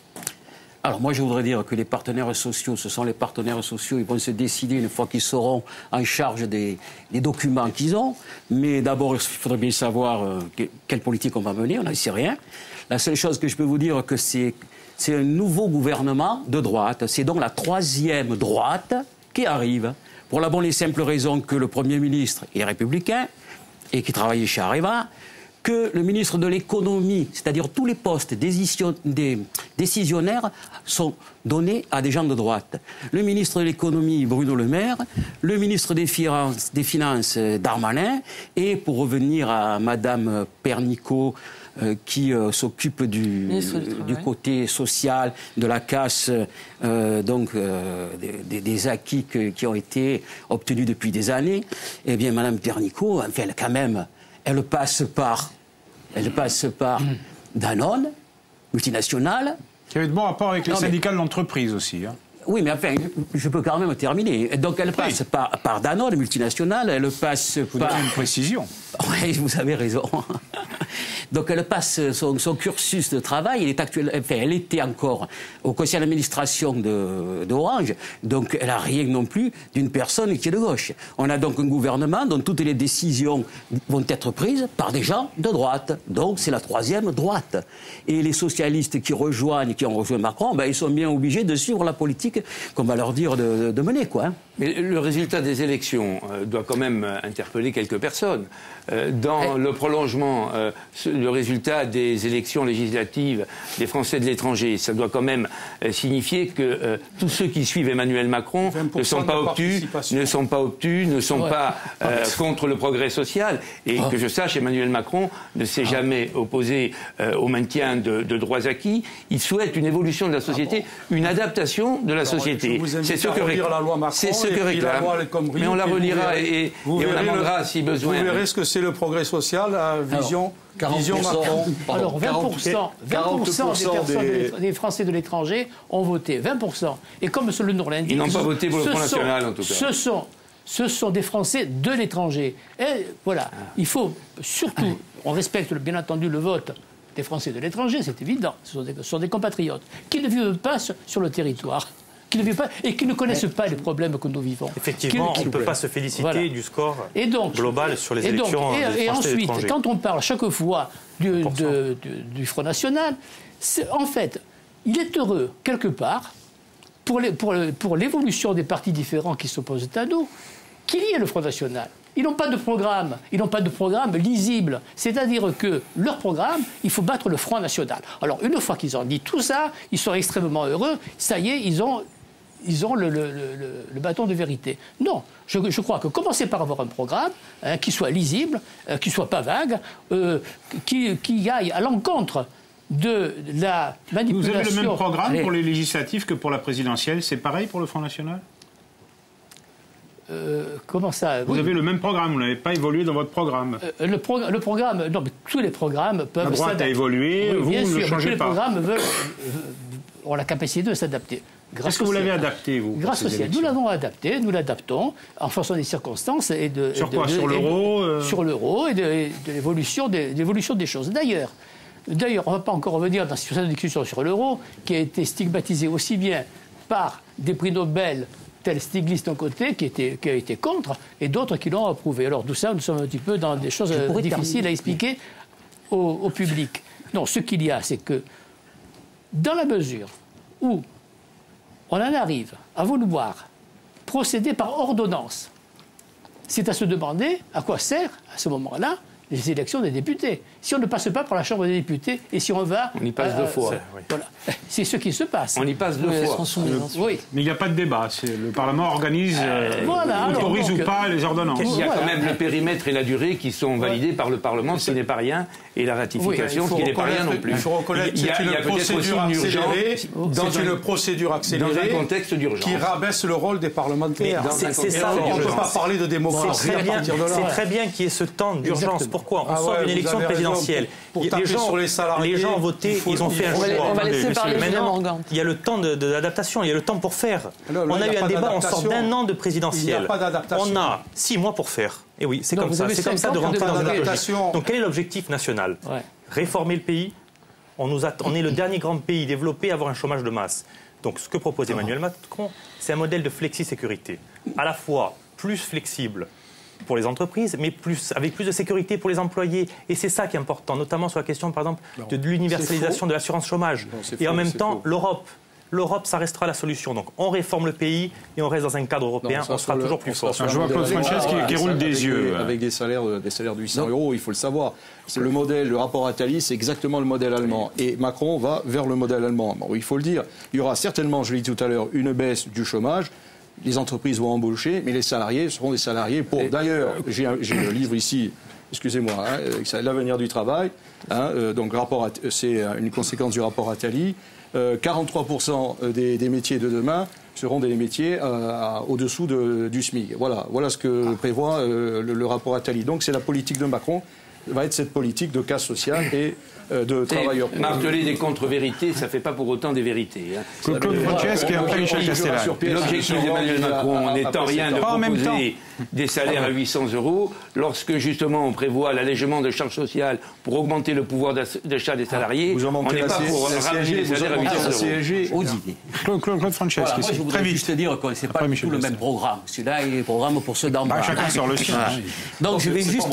Alors moi je voudrais dire que les partenaires sociaux, ce sont les partenaires sociaux, ils vont se décider une fois qu'ils seront en charge des, des documents qu'ils ont. Mais d'abord il faudrait bien savoir euh, que, quelle politique on va mener, on n'en sait rien. La seule chose que je peux vous dire que c'est c'est un nouveau gouvernement de droite. C'est donc la troisième droite qui arrive. Pour la bonne et simple raison que le Premier ministre est républicain et qui travaillait chez Areva, que le ministre de l'économie, c'est-à-dire tous les postes des décisionnaires sont donnés à des gens de droite. Le ministre de l'économie, Bruno Le Maire, le ministre des Finances, des Finances Darmanin, et pour revenir à Madame Pernicot, euh, qui euh, s'occupe du, du, du côté social, de la casse euh, donc, euh, des, des acquis que, qui ont été obtenus depuis des années, eh bien Madame Pernicot, enfin, elle, quand même... Elle passe par, elle passe par Danone, multinationale. Qui avait de bons rapports avec les non, syndicats mais... de l'entreprise aussi. Hein. Oui, mais enfin, je peux quand même terminer. Donc elle passe oui. par, par Danone, multinationale, elle passe Vous par... Vous une précision. Oui, vous avez raison. Donc elle passe son, son cursus de travail, elle, est actuelle, enfin, elle était encore au conseil d'administration de, de Orange, donc elle n'a rien non plus d'une personne qui est de gauche. On a donc un gouvernement dont toutes les décisions vont être prises par des gens de droite. Donc c'est la troisième droite. Et les socialistes qui rejoignent, qui ont rejoint Macron, ben, ils sont bien obligés de suivre la politique qu'on va leur dire de, de mener, quoi. Hein. Mais le résultat des élections euh, doit quand même interpeller quelques personnes. Euh, dans hey. le prolongement, euh, ce, le résultat des élections législatives des Français de l'étranger, ça doit quand même euh, signifier que euh, tous ceux qui suivent Emmanuel Macron ne sont pas obtus, ne sont pas obtus, ne sont ouais. pas euh, contre le progrès social. Et oh. que je sache, Emmanuel Macron ne s'est oh. jamais opposé euh, au maintien de, de droits acquis. Il souhaite une évolution de la société, ah bon. une adaptation de la Alors, société. C'est ce que réclame la loi Macron. C'est ce que réclame. Mais on la relira verrez, et, et on l'amendera si besoin. Vous verrez ce que c'est le progrès social, la vision, Alors, vision Macron. Alors vingt pour cent, vingt pour cent des personnes des... des Français de l'étranger ont voté. vingt pour cent. Et comme M. Le Nour l'indique, ils n'ont pas voté pour le Front National en tout cas. Ce sont, ce sont des Français de l'étranger. Et voilà, il faut surtout, on respecte bien entendu le vote des Français de l'étranger, c'est évident. Ce sont, des, ce sont des compatriotes qui ne vivent pas sur le territoire. Qui ne vivent pas, et qui ne connaissent pas les problèmes que nous vivons. Effectivement, qui, qui, on ne peut pas se féliciter voilà. du score et donc, global sur les et élections donc, et, des et ensuite, étrangers. Quand on parle chaque fois du, de, de, du Front National, en fait, il est heureux, quelque part, pour, les, pour, pour l'évolution des partis différents qui s'opposent à nous, qu'il y ait le Front National. Ils n'ont pas de programme, ils n'ont pas de programme lisible. C'est-à-dire que leur programme, il faut battre le Front National. Alors, une fois qu'ils ont dit tout ça, ils sont extrêmement heureux. Ça y est, ils ont... ils ont le, le, le, le bâton de vérité. Non, je, je crois que commencer par avoir un programme hein, qui soit lisible, euh, qui ne soit pas vague, euh, qui, qui aille à l'encontre de la manipulation... Vous avez le même programme Allez. pour les législatives que pour la présidentielle. C'est pareil pour le Front National euh, Comment ça Vous oui. avez le même programme, vous n'avez pas évolué dans votre programme. Euh, le, pro le programme, non, mais tous les programmes peuvent s'adapter. La droite a évolué, oui, vous bien ne sûr, le changez tous pas. Les programmes veulent, ont la capacité de s'adapter. Est-ce que vous l'avez adapté, vous Grâce au ciel. Nous l'avons adapté, nous l'adaptons en fonction des circonstances. Et de, sur et de, quoi de, Sur l'euro euh... Sur l'euro et de, de l'évolution des, des choses. D'ailleurs, d'ailleurs, on ne va pas encore revenir dans cette discussion sur l'euro, qui a été stigmatisé aussi bien par des prix Nobel tels Stiglitz d'un côté, qui, était, qui a été contre, et d'autres qui l'ont approuvé. Alors, tout ça, nous sommes un petit peu dans des choses difficiles à expliquer au, au public. Non, ce qu'il y a, c'est que dans la mesure où on en arrive à vouloir procéder par ordonnance, c'est à se demander à quoi sert, à ce moment-là, les élections des députés. Si on ne passe pas par la Chambre des députés et si on va... On y passe euh, deux fois. C'est, oui. voilà. C'est ce qui se passe. On y passe deux oui, fois. Le, oui. Mais il n'y a pas de débat. Le Parlement organise, euh, voilà, autorise alors, donc, ou pas les ordonnances. Il y a voilà. quand même le périmètre et la durée qui sont validés ouais. par le Parlement, ce qui n'est pas rien, et la ratification, oui, ce qui n'est pas rien non plus. Il faut reconnaître que c'est une procédure accélérée, dans une procédure accélérée, dans un contexte d'urgence, qui rabaisse le rôle des parlementaires. C'est ça. On ne peut pas parler de démocratie à partir de là. C'est très bien qu'il y ait ce temps d'urgence. Pourquoi on sort d'une élection présidentielle. Les gens, les, les gens ont voté, ils ont fait un choix. On va laisser parler maintenant, il y a le temps d'adaptation, il y a le temps pour faire. Alors, là, on a eu un débat, on sort d'un an de présidentielle. Il n'y a pas d'adaptation. On a six mois pour faire. Et oui, c'est comme ça. C'est comme ça de rentrer dans une logique. Donc quel est l'objectif national? ouais. Réformer le pays. On, nous a, on est le dernier grand pays développé à avoir un chômage de masse. Donc ce que propose Emmanuel Macron, c'est un modèle de flexi-sécurité. À la fois plus flexible pour les entreprises, mais plus, avec plus de sécurité pour les employés. Et c'est ça qui est important, notamment sur la question, par exemple, de, de l'universalisation de l'assurance chômage. Non, et faux, en même temps, l'Europe. L'Europe, ça restera la solution. Donc, on réforme le pays et on reste dans un cadre européen. Non, on sera toujours le, plus fort. Je vois Claude François qui, qui roule des yeux. Avec, avec des salaires, des salaires de huit cents euros, il faut le savoir. C'est le modèle, le rapport Attali, c'est exactement le modèle allemand. Et Macron va vers le modèle allemand. Bon, il faut le dire. Il y aura certainement, je l'ai dit tout à l'heure, une baisse du chômage. Les entreprises vont embaucher, mais les salariés seront des salariés pour... D'ailleurs, j'ai un, j'ai un livre ici, excusez-moi, hein, c'est l'avenir du travail. Hein, euh, donc, rapport, c'est une conséquence du rapport Attali. Euh, quarante-trois pour cent des, des métiers de demain seront des métiers euh, au-dessous de, du SMIC. Voilà, voilà ce que prévoit euh, le, le rapport Attali. Donc, c'est la politique de Macron. va être cette politique de casse sociale et euh, de travailleurs. Marteler des contre-vérités, ça ne fait pas pour autant des vérités. Hein. Claude Franceschi et après Michel Castellane. L'objectif d'Emmanuel Macron n'est en rien de proposer des salaires à huit cents euros, lorsque justement on prévoit l'allègement de charges sociales pour augmenter le pouvoir d'achat des salariés, on n'est pas pour ramener les salaires à huit cents euros. Claude, Claude Franceschi, voilà, moi, je voudrais juste dire que ce n'est pas du tout le même programme. Celui-là est le programme pour ceux d'en bas. Bah, chacun sort le sien. Voilà. Donc je vais juste,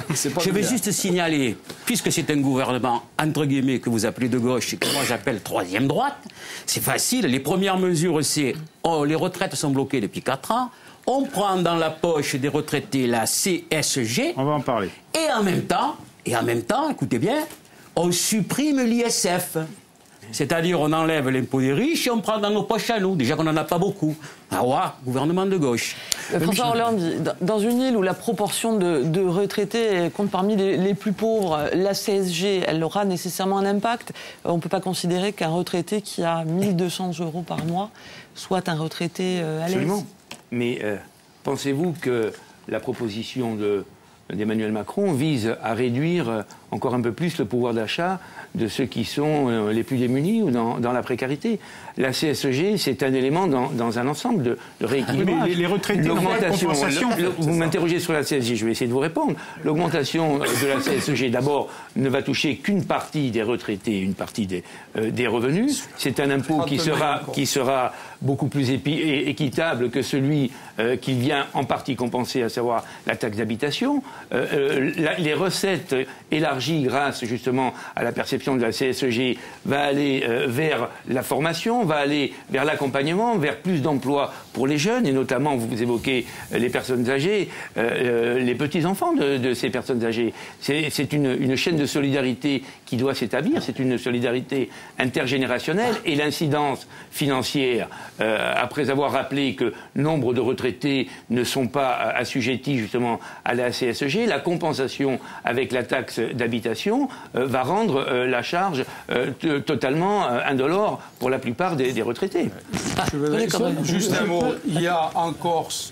je vais juste signaler, puisque c'est un gouvernement entre guillemets que vous appelez de gauche et que moi j'appelle troisième droite, c'est facile. Les premières mesures, c'est oh, les retraites sont bloquées depuis quatre ans. On prend dans la poche des retraités la C S G. On va en parler. Et en même temps, et en même temps, écoutez bien, on supprime l'I S F. C'est-à-dire, on enlève l'impôt des riches et on prend dans nos poches à nous. Déjà qu'on n'en a pas beaucoup. Ah ouais, gouvernement de gauche. Euh, François Hollande, dans une île où la proportion de, de retraités compte parmi les, les plus pauvres, la C S G, elle aura nécessairement un impact. On ne peut pas considérer qu'un retraité qui a mille deux cents euros par mois soit un retraité euh, à l'aise. Absolument. Mais euh, pensez-vous que la proposition de, d'Emmanuel Macron vise à réduire euh, encore un peu plus le pouvoir d'achat de ceux qui sont euh, les plus démunis ou dans, dans la précarité? La C S G, c'est un élément dans, dans un ensemble de, de rééquilibrage. Oui, les, les retraités, l'augmentation. le, le, vous m'interrogez sur la C S G, je vais essayer de vous répondre. L'augmentation de la C S G, d'abord, ne va toucher qu'une partie des retraités, une partie des, euh, des revenus. C'est un impôt qui sera, qui sera beaucoup plus épi, équitable que celui euh, qui vient en partie compenser, à savoir la taxe d'habitation. Euh, euh, la, les recettes élargies grâce justement à la perception de la C S G va aller euh, vers la formation, va aller vers l'accompagnement, vers plus d'emplois pour les jeunes, et notamment, vous évoquez les personnes âgées, euh, les petits-enfants de, de ces personnes âgées. C'est, c'est une, une chaîne de solidarité qui doit s'établir, c'est une solidarité intergénérationnelle, et l'incidence financière, euh, après avoir rappelé que nombre de retraités ne sont pas assujettis justement à la C S G, la compensation avec la taxe d'habitation euh, va rendre euh, la charge euh, t- totalement euh, indolore pour la plupart des, des retraités. Je veux dire, juste un mot, il y a en Corse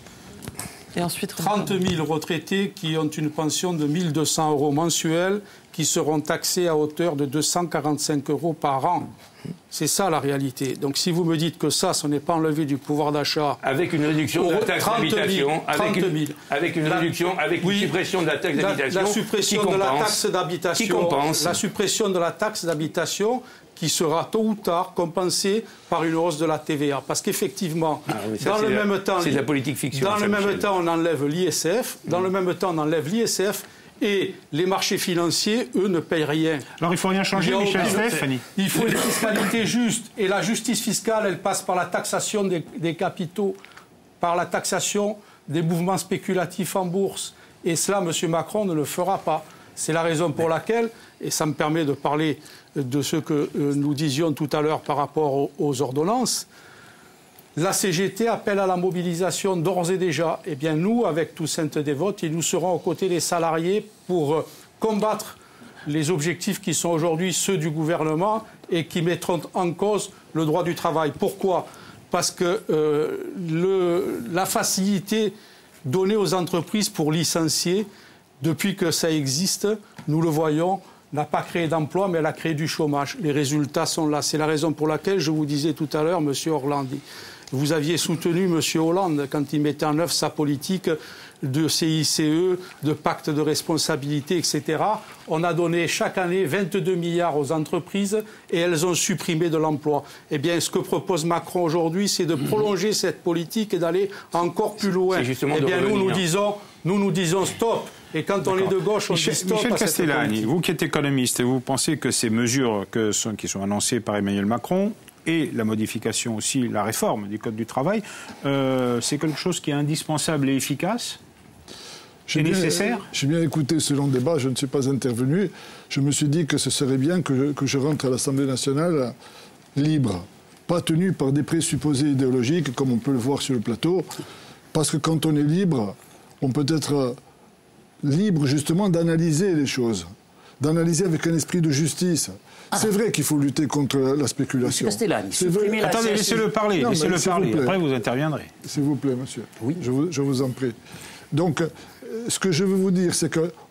et ensuite, trente mille retraités qui ont une pension de mille deux cents euros mensuels qui seront taxés à hauteur de deux cent quarante-cinq euros par an. C'est ça la réalité. Donc si vous me dites que ça, ce n'est pas enlevé du pouvoir d'achat... Avec une réduction de la taxe d'habitation, avec une, avec une la, réduction, avec une oui, suppression de la taxe d'habitation, la, la suppression qui de compense, la taxe d'habitation, qui compense. La suppression de la taxe d'habitation qui sera tôt ou tard compensée par une hausse de la T V A. Parce qu'effectivement, ah oui, dans le même temps... C'est de la politique fiction. Dans ça, le Michel. même temps, on enlève l'I S F. Dans mmh. le même temps, on enlève l'I S F. Et les marchés financiers, eux, ne payent rien. Alors il faut rien changer, Michel Stéphanie. Il faut une fiscalité juste. Et la justice fiscale, elle passe par la taxation des, des capitaux, par la taxation des mouvements spéculatifs en bourse. Et cela, M. Macron ne le fera pas. C'est la raison pour laquelle, et ça me permet de parler de ce que nous disions tout à l'heure par rapport aux, aux ordonnances, la C G T appelle à la mobilisation d'ores et déjà. Eh bien, nous, avec Toussaint Desvotes, nous serons aux côtés des salariés pour combattre les objectifs qui sont aujourd'hui ceux du gouvernement et qui mettront en cause le droit du travail. Pourquoi ? Parce que euh, le, la facilité donnée aux entreprises pour licencier, depuis que ça existe, nous le voyons, n'a pas créé d'emploi, mais elle a créé du chômage. Les résultats sont là. C'est la raison pour laquelle je vous disais tout à l'heure, M. Orlandi, vous aviez soutenu M. Hollande quand il mettait en œuvre sa politique de C I C E, de pacte de responsabilité, et cetera. On a donné chaque année vingt-deux milliards aux entreprises et elles ont supprimé de l'emploi. Eh bien, ce que propose Macron aujourd'hui, c'est de prolonger cette politique et d'aller encore plus loin. Eh bien, nous, nous disons, nous, nous disons stop. Et quand on est de gauche, on Michel, dit stop Michel à cette Castellani, politique. vous qui êtes économiste, vous pensez que ces mesures que sont, qui sont annoncées par Emmanuel Macron et la modification aussi, la réforme du Code du travail, euh, c'est quelque chose qui est indispensable et efficace et nécessaire? J'ai bien écouté ce long débat, je ne suis pas intervenu. Je me suis dit que ce serait bien que je, que je rentre à l'Assemblée nationale libre, pas tenu par des présupposés idéologiques, comme on peut le voir sur le plateau, parce que quand on est libre, on peut être libre justement d'analyser les choses, d'analyser avec un esprit de justice. Ah. C'est vrai qu'il faut lutter contre la spéculation. C'est vrai. Attendez, laissez-le parler, non, laissez-le parler. Vous Après, vous interviendrez. S'il vous plaît, monsieur. Oui. Je vous, je vous en prie. Donc, ce que je veux vous dire, c'est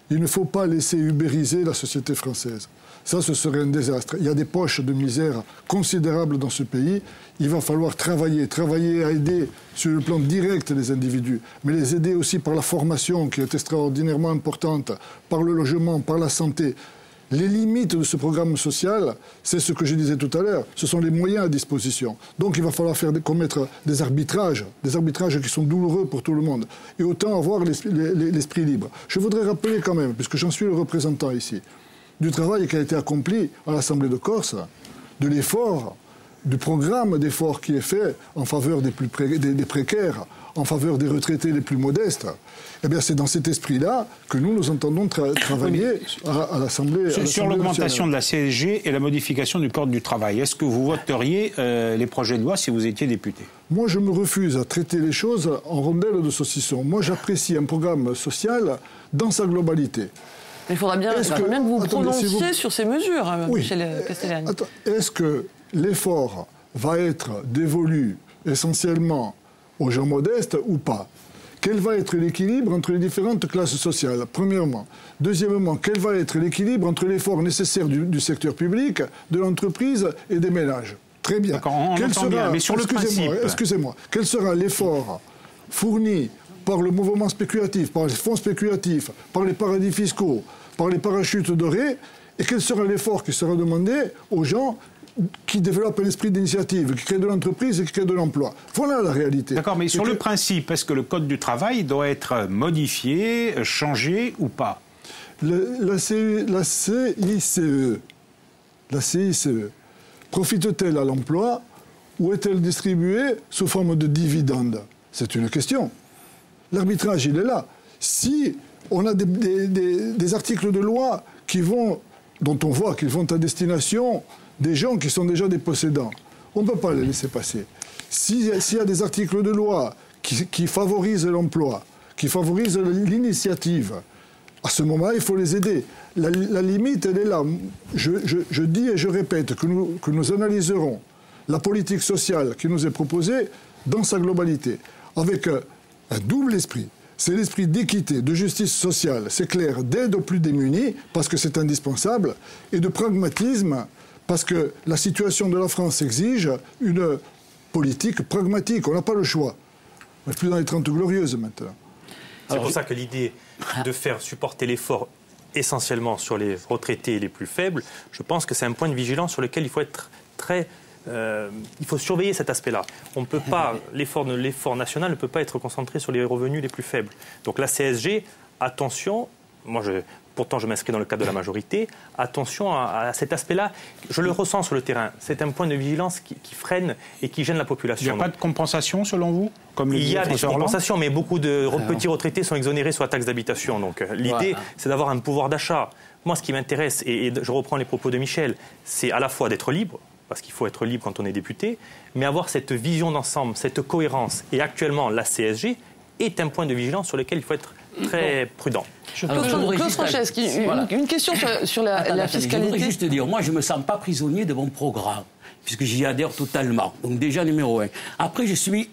il ne faut pas laisser ubériser la société française. Ça, ce serait un désastre. Il y a des poches de misère considérables dans ce pays. Il va falloir travailler, travailler à aider sur le plan direct les individus, mais les aider aussi par la formation qui est extraordinairement importante, par le logement, par la santé. Les limites de ce programme social, c'est ce que je disais tout à l'heure, ce sont les moyens à disposition. Donc il va falloir faire, commettre des arbitrages, des arbitrages qui sont douloureux pour tout le monde, et autant avoir l'esprit, l'esprit libre. Je voudrais rappeler quand même, puisque j'en suis le représentant ici, du travail qui a été accompli à l'Assemblée de Corse, de l'effort, du programme d'effort qui est fait en faveur des, plus pré- des, des précaires, en faveur des retraités les plus modestes. Eh bien, c'est dans cet esprit-là que nous, nous entendons tra- travailler à, à l'Assemblée. Sur, à sur l'augmentation de la C S G et la modification du Code du travail, est-ce que vous voteriez euh, les projets de loi si vous étiez député? Moi, je me refuse à traiter les choses en rondelles de saucisson. Moi, j'apprécie un programme social dans sa globalité. Mais il faudra bien, Est-ce que, bien que vous attendez, prononciez si vous... sur ces mesures, oui. Michel Castellani. Attends, est-ce que l'effort va être dévolu essentiellement aux gens modestes ou pas? Quel va être l'équilibre entre les différentes classes sociales, premièrement? Deuxièmement, quel va être l'équilibre entre l'effort nécessaire du, du secteur public, de l'entreprise et des ménages? Très bien. Quel sera, bien, mais sur le principe... Excusez-moi, quel sera l'effort fourni par le mouvement spéculatif, par les fonds spéculatifs, par les paradis fiscaux, par les parachutes dorés, et quel sera l'effort qui sera demandé aux gens qui développent un esprit d'initiative, qui créent de l'entreprise et qui créent de l'emploi. Voilà la réalité. D'accord, mais sur que... le principe, est-ce que le Code du travail doit être modifié, changé ou pas? le, la, C, la C I C E, la C I C E, profite-t-elle à l'emploi ou est-elle distribuée sous forme de dividendes? C'est une question. L'arbitrage, il est là. Si on a des, des, des, des articles de loi qui vont, dont on voit qu'ils vont à destination des gens qui sont déjà des possédants, on ne peut pas les laisser passer. S'il y a des articles de loi qui, qui favorisent l'emploi, qui favorisent l'initiative, à ce moment-là, il faut les aider. La, la limite, elle est là. Je, je, je dis et je répète que nous, que nous analyserons la politique sociale qui nous est proposée dans sa globalité, avec un, un double esprit. C'est l'esprit d'équité, de justice sociale, c'est clair, d'aide aux plus démunis, parce que c'est indispensable, et de pragmatisme, parce que la situation de la France exige une politique pragmatique. On n'a pas le choix. On n'est plus dans les Trente Glorieuses maintenant. C'est pour ça que l'idée de faire supporter l'effort essentiellement sur les retraités les plus faibles, je pense que c'est un point de vigilance sur lequel il faut être très... Euh, il faut surveiller cet aspect-là. On ne peut pas, l'effort, l'effort national ne peut pas être concentré sur les revenus les plus faibles. Donc la C S G, attention, moi je... Pourtant, je m'inscris dans le cadre de la majorité. Attention à, à cet aspect-là. Je le ressens sur le terrain. C'est un point de vigilance qui, qui freine et qui gêne la population. Il n'y a pas de compensation, selon vous, comme Il y a des compensations, mais beaucoup de ah petits retraités sont exonérés sur la taxe d'habitation. Donc, euh, l'idée, voilà. c'est d'avoir un pouvoir d'achat. Moi, ce qui m'intéresse, et, et je reprends les propos de Michel, c'est à la fois d'être libre, parce qu'il faut être libre quand on est député, mais avoir cette vision d'ensemble, cette cohérence. Et actuellement, la C S G est un point de vigilance sur lequel il faut être très bon. prudent. Claude Franceschi, une, voilà. une question sur, sur la, attends, la fiscalité. Je voudrais juste dire, moi je ne me sens pas prisonnier de mon programme, puisque j'y adhère totalement. Donc déjà numéro un. Après je suis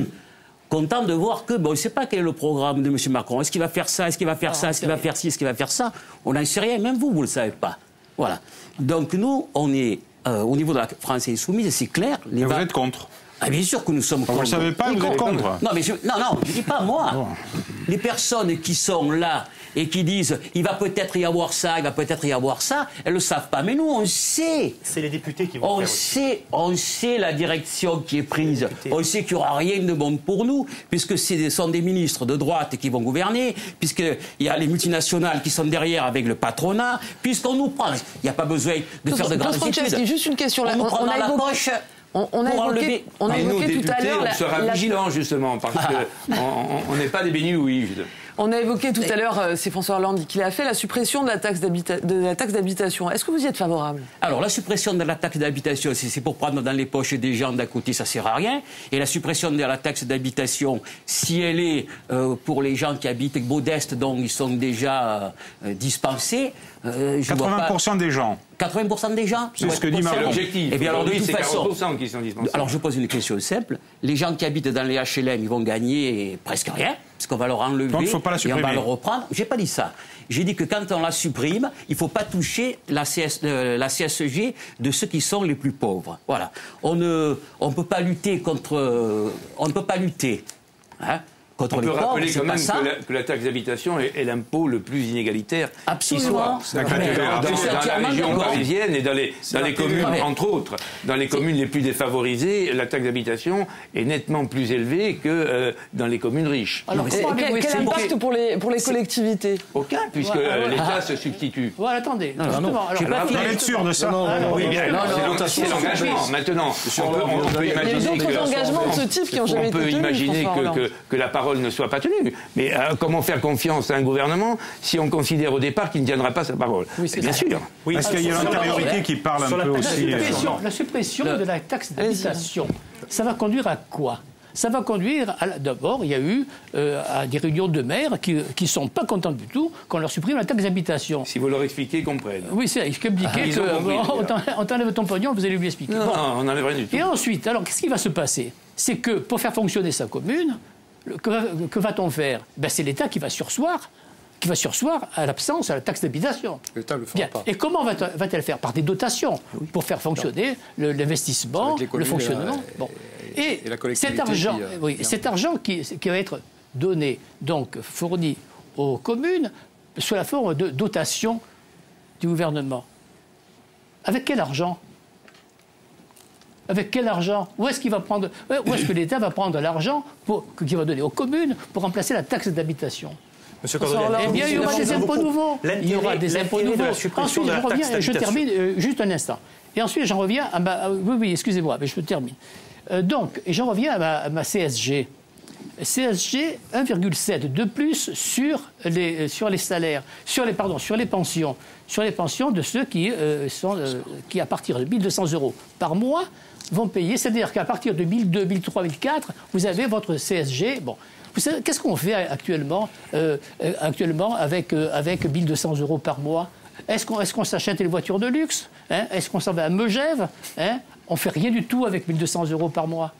content de voir que, bon, on ne sait pas quel est le programme de M. Macron. Est-ce qu'il va faire ça, est-ce qu'il va faire ah, ça, est-ce qu'il va faire ci, est-ce qu'il va faire ça? On n'en sait rien, même vous, vous ne le savez pas. Voilà. Donc nous, on est, euh, au niveau de la France insoumise, c'est clair. Les va... Vous êtes contre? Ah, bien sûr que nous sommes contre. Vous ne savez pas, vous êtes contre. Non, mais je, non, non, je ne dis pas moi. Oh. Les personnes qui sont là et qui disent il va peut-être y avoir ça, il va peut-être y avoir ça, elles ne le savent pas. Mais nous, on sait. C'est les députés qui vont on faire sait, On sait la direction qui est prise. On sait qu'il n'y aura rien de bon pour nous, puisque ce sont des ministres de droite qui vont gouverner, puisqu'il y a les multinationales qui sont derrière avec le patronat, puisqu'on nous prend. Il n'y a pas besoin de Tout faire de grandes études. Juste une question. On, on nous prend on dans a la évoqué... poche. On, on a évoqué, on a évoqué nous, tout à l'heure... On sera la... vigilants, justement, parce qu'on n'est pas des bénis-oui. On a évoqué tout à l'heure, euh, c'est François Hollande qui l'a fait, la suppression de la taxe, d'habita... de la taxe d'habitation. Est-ce que vous y êtes favorable? Alors, la suppression de la taxe d'habitation, si c'est pour prendre dans les poches des gens d'à côté, ça ne sert à rien. Et la suppression de la taxe d'habitation, si elle est euh, pour les gens qui habitent modestes, dont ils sont déjà euh, dispensés... Euh, quatre-vingts pour cent des gens. quatre-vingts pour cent des gens. C'est ce que dit Macron. L'objectif. Et bien alors de toute façon, quarante pour cent qui sont dispensés. Alors je pose une question simple. Les gens qui habitent dans les H L M, ils vont gagner presque rien. puisqu'on va leur enlever Donc, faut pas la et on va supprimer. le reprendre. J'ai pas dit ça. J'ai dit que quand on la supprime, il faut pas toucher la, C S, euh, la C S G de ceux qui sont les plus pauvres. Voilà. On ne, on peut pas lutter contre, euh, on ne peut pas lutter. Hein, contre On les peut pauvres, rappeler c'est quand pas même ça. que la, que la taxe d'habitation est, est l'impôt le plus inégalitaire Absolument. qui soit. Mais, Dans, euh, dans- je suis dans la entièrement région d'accord. parisienne et dans les, dans les communes, Mais- entre autres, dans les communes les plus défavorisées, la taxe d'habitation est nettement plus élevée que euh, dans les communes riches. Alors, Et comment quel, avez-vous quel expliqué- impact pour les, pour les collectivités? Aucun, puisque Ouais, euh, ouais. l'État Ah. se substitue. Voilà, attendez. Non, non, justement, non. alors, J'ai pas alors, fini. Vous êtes sûr de ça? Non, non, Oui, bien, non, c'est non, l'en- c'est l'engagement. Maintenant, on peut, on peut Il y a eu imaginer d'autres que... engagements de ce type qui n'ont jamais On été peut tenus, imaginer François que, Hollande. que, que la parole ne soit pas tenue. Mais euh, comment faire confiance à un gouvernement si on considère au départ qu'il ne tiendra pas sa parole? Oui, c'est Bien ça. sûr. Oui, Est-ce qu'il y a sur- l'antériorité qui parle un sur la peu taxe La aussi euh, suppression, la suppression de la taxe d'habitation, ça va conduire à quoi? Ça va conduire à... la- D'abord, il y a eu euh, à des réunions de maires qui ne sont pas contents du tout qu'on leur supprime la taxe d'habitation. Si vous leur expliquez, ils comprennent. Oui, c'est expliqué Ah, ils que ont compris, bon, on d'ailleurs. t'en- on t'enlève ton pognon, vous allez lui expliquer. Non, Bon. non, on n'enlève rien du tout. Et ensuite, alors qu'est-ce qui va se passer? C'est que pour faire fonctionner sa commune, le- que, va- que va-t-on faire? Ben, c'est l'État qui va surseoir, qui va surseoir à l'absence, à la taxe d'habitation. L'État le fera Bien. pas. Et comment va-t- va-t-elle faire? Par des dotations pour faire fonctionner le- l'investissement, Avec les le communes fonctionnement. et la- bon. et- et la collectivité cet argent, qui, euh, oui, vient. cet argent qui, qui va être donné, donc fourni aux communes sous la forme de dotation du gouvernement. Avec quel argent? Avec quel argent? Où est-ce qu'il va prendre? Où est-ce que l'État va prendre l'argent pour- qu'il va donner aux communes pour remplacer la taxe d'habitation? Monsieur François Cordelier, Hollande, Eh bien, il y aura des impôts nouveaux. Il y aura des impôts nouveaux. de la suppression Ensuite, de la je reviens, taxe je d'habitation. termine euh, juste un instant. Et ensuite, j'en reviens à ma... Oui, oui, excusez-moi, mais je termine. Euh, donc, et j'en reviens à ma, à ma C S G. C S G un virgule sept de plus sur les, sur les salaires, sur les, pardon, sur les pensions, sur les pensions de ceux qui, euh, sont, euh, qui à partir de mille deux cents euros par mois, vont payer. C'est-à-dire qu'à partir de mille deux, mille trois, mille quatre, vous avez votre C S G. Bon. Vous savez, qu'est-ce qu'on fait actuellement, euh, euh, actuellement avec, euh, avec mille deux cents euros par mois? Est-ce qu'on est qu'on s'achète une voiture de luxe, hein? Est-ce qu'on s'en va à Megève, hein? On ne fait rien du tout avec mille deux cents euros par mois.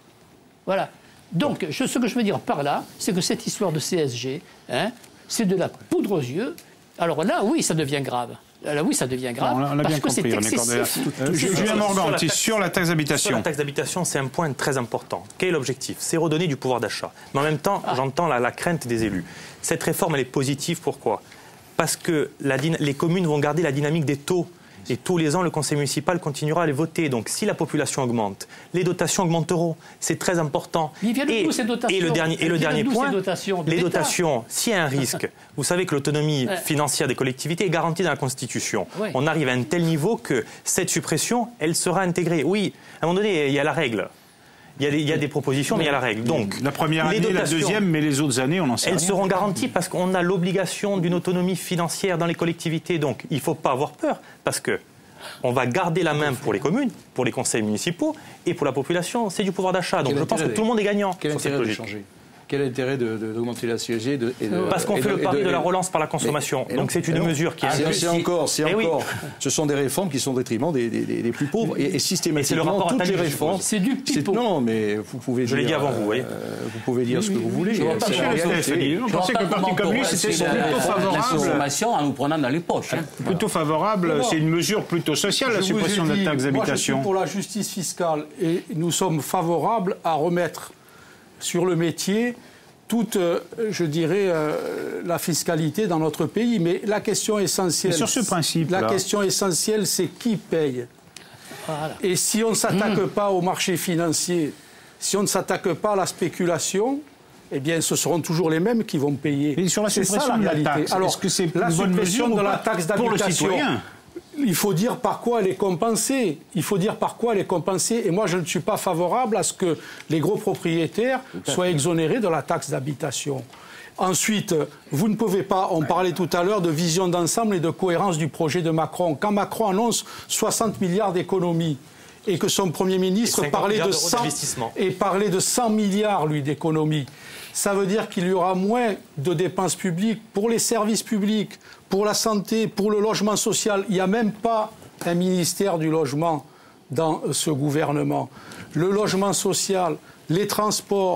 Voilà. Donc, je- ce que je veux dire par là, c'est que cette histoire de C S G, hein, c'est de la poudre aux yeux. Alors là, oui, ça devient grave. Là, oui, ça devient grave. On l'a- on l'a parce bien que c'est compris, René Cordella. excessif. Euh, C'est- Julien c'est- Morgan, la c'est taxe- sur la taxe Sur d'habitation. la taxe d'habitation, c'est un point très important. Quel est l'objectif? C'est redonner du pouvoir d'achat. Mais en même temps, j'entends la, la crainte des élus. Cette réforme, elle est positive. Pourquoi? Parce que la dyna- les communes vont garder la dynamique des taux. Et tous les ans, le conseil municipal continuera à les voter. Donc, si la population augmente, les dotations augmenteront. C'est très important. Mais ils viennent et, d'où, ces dotations et le dernier, et le Elles viennent dernier d'où, point, ces dotations De les l'État dotations, s'il y a un risque, vous savez que l'autonomie Ouais. financière des collectivités est garantie dans la Constitution. Ouais. On arrive à un tel niveau que cette suppression, elle sera intégrée. Oui, à un moment donné, il y a la règle. Il y a des, il y a des propositions, mais il y a la règle. Donc, La première les année, la dotations, deuxième, mais les autres années, on n'en sait elles rien. seront garanties parce qu'on a l'obligation d'une autonomie financière dans les collectivités. Donc, il ne faut pas avoir peur parce que on va garder la main pour les communes, pour les conseils municipaux et pour la population. C'est du pouvoir d'achat. Donc, Quel je pense que intérêt tout le monde est gagnant Quel sur cette intérêt de logique. changer? Quel intérêt de- de- d'augmenter la C S G de- et de- Parce qu'on et fait de- le et pari de- de la relance par la consommation. Et Donc, non, c'est et une non. mesure qui est... Ah, c'est c'est encore, c'est Eh oui. encore. Ce sont des réformes qui sont au détriment des, des- des- des plus pauvres et, et Mais c'est le systématiquement rapport toutes Attali, les je réformes. suppose. C'est du c'est- pipeau. Non, mais vous pouvez. Je l'ai dire, dit avant vous, oui. euh, Vous pouvez dire ce que vous voulez. Je vois pas C'est comment la on réalité. Stéphanie, on Je pensait vois que pas le Parti comment on communiste pourrait était passer la- plutôt La favorable. consommation en nous prenant dans les poches. hein. Plutôt favorable, c'est une mesure plutôt sociale, la Je vous ai suppression de la dit, taxe Moi, je suis d'habitation. pour la justice fiscale et nous sommes favorables à remettre sur le métier toute, euh, je dirais, euh, la fiscalité dans notre pays. Mais la question essentielle... Et sur ce principe-là- La question essentielle, c'est qui paye. Voilà. Et si on ne s'attaque Mmh. pas au marché financier, si on ne s'attaque pas à la spéculation, eh bien, ce seront toujours les mêmes qui vont payer. Et sur la C'est ça, suppression de la réalité. taxe, Alors, est-ce que c'est la une bonne suppression mesure de ou la pas taxe pour le d'habitation, citoyen? il faut dire par quoi elle est compensée. Il faut dire par quoi elle est compensée. Et moi, je ne suis pas favorable à ce que les gros propriétaires soient exonérés de la taxe d'habitation. Ensuite, vous ne pouvez pas, on parlait tout à l'heure de vision d'ensemble et de cohérence du projet de Macron. Quand Macron annonce soixante milliards d'économies et que son Premier ministre Et cinquante parlait milliards de d'euros cent, d'investissement. et parlait de cent milliards, lui, d'économies, ça veut dire qu'il y aura moins de dépenses publiques pour les services publics, pour la santé, pour le logement social. Il n'y a même pas un ministère du logement dans ce gouvernement. Le logement social, les transports,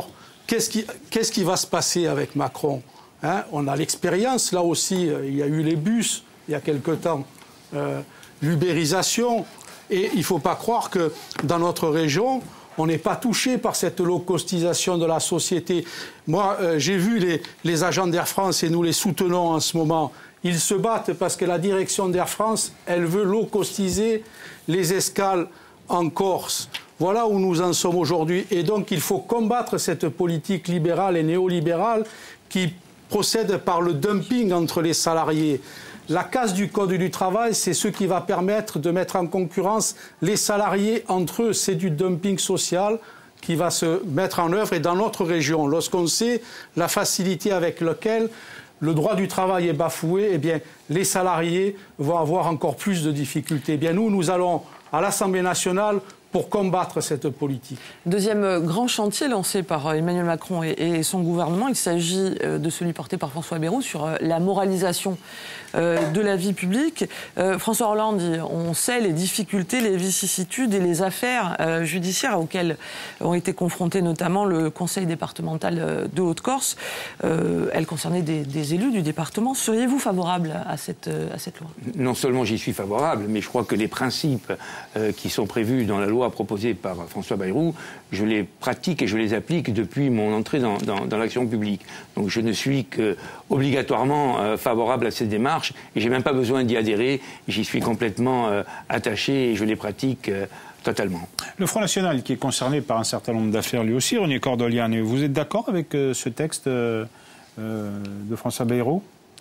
qu'est-ce qui, qu'est-ce qui va se passer avec Macron, hein? On a l'expérience, là aussi, euh, il y a eu les bus, il y a quelque temps, euh, l'ubérisation, et il ne faut pas croire que dans notre région, on n'est pas touché par cette low-costisation de la société. Moi, euh, j'ai vu les, les agents d'Air France, et nous les soutenons en ce moment. Ils se battent parce que la direction d'Air France, elle veut low-costiser les escales en Corse. Voilà où nous en sommes aujourd'hui. Et donc, il faut combattre cette politique libérale et néolibérale qui procède par le dumping entre les salariés. La casse du Code du travail, c'est ce qui va permettre de mettre en concurrence les salariés entre eux. C'est du dumping social qui va se mettre en œuvre. Et dans notre région, lorsqu'on sait la facilité avec laquelle le droit du travail est bafoué, eh bien, les salariés vont avoir encore plus de difficultés. Eh bien, nous, nous allons à l'Assemblée nationale pour combattre cette politique. Deuxième grand chantier lancé par Emmanuel Macron et son gouvernement, il s'agit de celui porté par François Bayrou sur la moralisation de la vie publique. François Hollande, on sait les difficultés, les vicissitudes et les affaires judiciaires auxquelles ont été confrontés notamment le conseil départemental de Haute-Corse. Elle concernait des, des élus du département. Seriez-vous favorable à cette, à cette loi? Non seulement j'y suis favorable, mais je crois que les principes qui sont prévus dans la loi proposée par François Bayrou, je les pratique et je les applique depuis mon entrée dans, dans, dans l'action publique. Donc je ne suis que obligatoirement euh, favorable à cette démarche et j'ai même pas besoin d'y adhérer. J'y suis complètement euh, attaché et je les pratique euh, totalement. Le Front National, qui est concerné par un certain nombre d'affaires lui aussi, René Cordolian, vous êtes d'accord avec euh, ce texte euh, euh, de François Bayrou?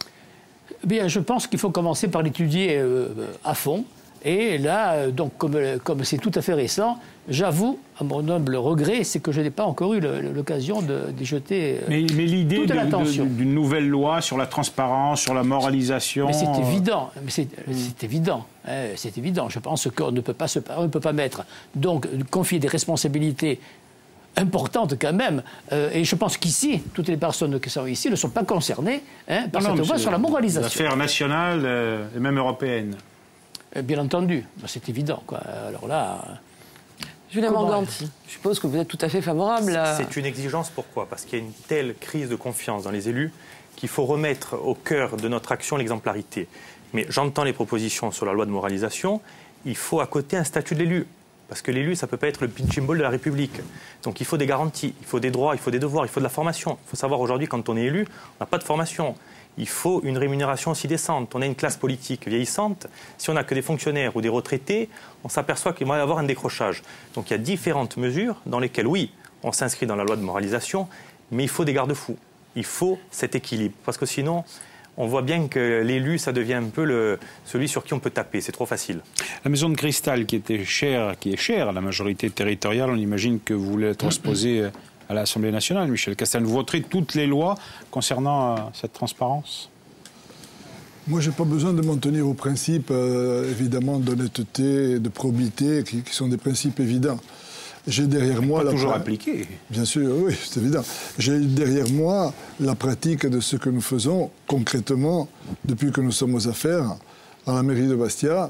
Bien, je pense qu'il faut commencer par l'étudier euh, à fond. Et là, donc, comme, comme c'est tout à fait récent, j'avoue, à mon humble regret, c'est que je n'ai pas encore eu l'occasion d'y jeter euh, mais, mais l'idée toute l'attention. d'une nouvelle loi sur la transparence, sur la moralisation... Mais c'est évident, c'est mmh. évident, hein, c'est évident. Je pense qu'on ne peut pas se, on ne peut pas mettre, donc, confier des responsabilités importantes quand même, euh, et je pense qu'ici, toutes les personnes qui sont ici ne sont pas concernées hein, par non, cette loi sur la moralisation. Affaires nationales euh, et même européennes. Bien entendu, c'est évident, quoi. Alors là... Julien Morganti, je suppose que vous êtes tout à fait favorable à... C'est une exigence, pourquoi? Parce qu'il y a une telle crise de confiance dans les élus qu'il faut remettre au cœur de notre action l'exemplarité. Mais j'entends les propositions sur la loi de moralisation, il faut à côté un statut de l'élu. Parce que l'élu, ça ne peut pas être le punching ball de la République. Donc il faut des garanties, il faut des droits, il faut des devoirs, il faut de la formation. Il faut savoir aujourd'hui, quand on est élu, on n'a pas de formation. Il faut une rémunération aussi décente. On a une classe politique vieillissante. Si on n'a que des fonctionnaires ou des retraités, on s'aperçoit qu'il va y avoir un décrochage. Donc il y a différentes mesures dans lesquelles, oui, on s'inscrit dans la loi de moralisation, mais il faut des garde-fous. Il faut cet équilibre. Parce que sinon, on voit bien que l'élu, ça devient un peu le, celui sur qui on peut taper. C'est trop facile. La maison de cristal qui était chère, qui est chère à la majorité territoriale, on imagine que vous voulez la transposer à l'Assemblée nationale, Michel Castel. Vous voterez toutes les lois concernant euh, cette transparence? Moi, je n'ai pas besoin de m'en tenir aux principes, euh, évidemment, d'honnêteté, de probité, qui, qui sont des principes évidents. J'ai derrière moi... Pas la toujours pra... appliqué. Bien sûr, oui, c'est évident. J'ai derrière moi la pratique de ce que nous faisons concrètement depuis que nous sommes aux affaires à la mairie de Bastia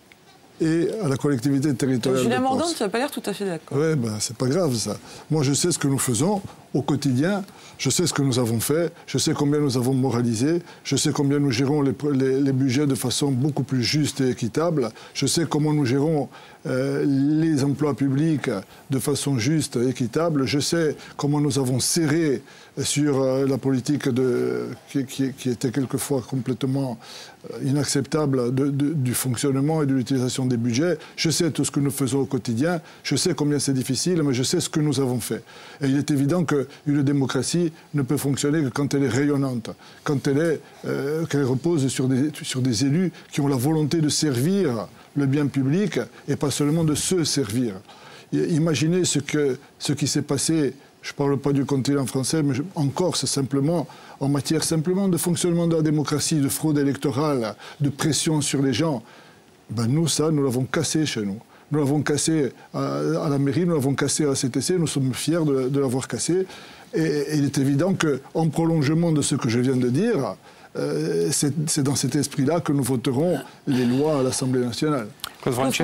et à la collectivité territoriale Julien de Corse. Morgan, tu n'as pas l'air tout à fait d'accord. Oui, ben, c'est pas grave ça. Moi, je sais ce que nous faisons au quotidien, je sais ce que nous avons fait, je sais combien nous avons moralisé, je sais combien nous gérons les, les, les budgets de façon beaucoup plus juste et équitable, je sais comment nous gérons euh, les emplois publics de façon juste et équitable, je sais comment nous avons serré sur euh, la politique de, qui, qui, qui était quelquefois complètement inacceptable de, de, du fonctionnement et de l'utilisation des budgets. Je sais tout ce que nous faisons au quotidien, je sais combien c'est difficile, mais je sais ce que nous avons fait. Et il est évident qu'une démocratie ne peut fonctionner que quand elle est rayonnante, quand elle, est, euh, qu'elle repose sur des, sur des élus qui ont la volonté de servir le bien public et pas seulement de se servir. Imaginez ce, que, ce qui s'est passé, je ne parle pas du continent français, mais en Corse simplement, en matière simplement de fonctionnement de la démocratie, de fraude électorale, de pression sur les gens. Ben nous, ça, nous l'avons cassé chez nous. Nous l'avons cassé à, à la mairie, nous l'avons cassé à la C T C, nous sommes fiers de, de l'avoir cassé. Et, et il est évident qu'en prolongement de ce que je viens de dire, euh, c'est dans cet esprit-là que nous voterons les lois à l'Assemblée nationale. Claude Franceschi, là-dessus ?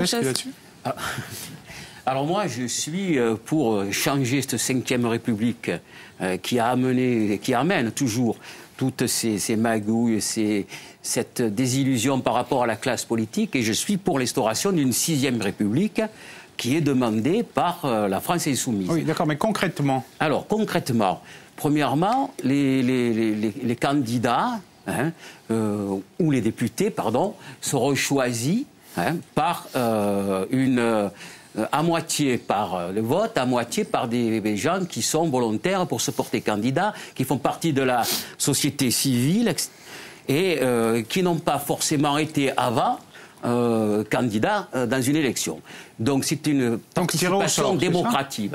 Alors, alors moi, je suis pour changer cette cinquième République euh, qui a amené, qui amène toujours toutes ces, ces magouilles, ces, cette désillusion par rapport à la classe politique, et je suis pour l'instauration d'une sixième République qui est demandée par euh, la France insoumise. Oui, d'accord, mais concrètement? Alors, concrètement, premièrement, les, les, les, les candidats, hein, euh, ou les députés, pardon, seront choisis hein, par euh, une... Euh, à moitié par le vote, à moitié par des, des gens qui sont volontaires pour se porter candidat, qui font partie de la société civile et euh, qui n'ont pas forcément été avant euh, candidats euh, dans une élection. Donc c'est une participation démocratique.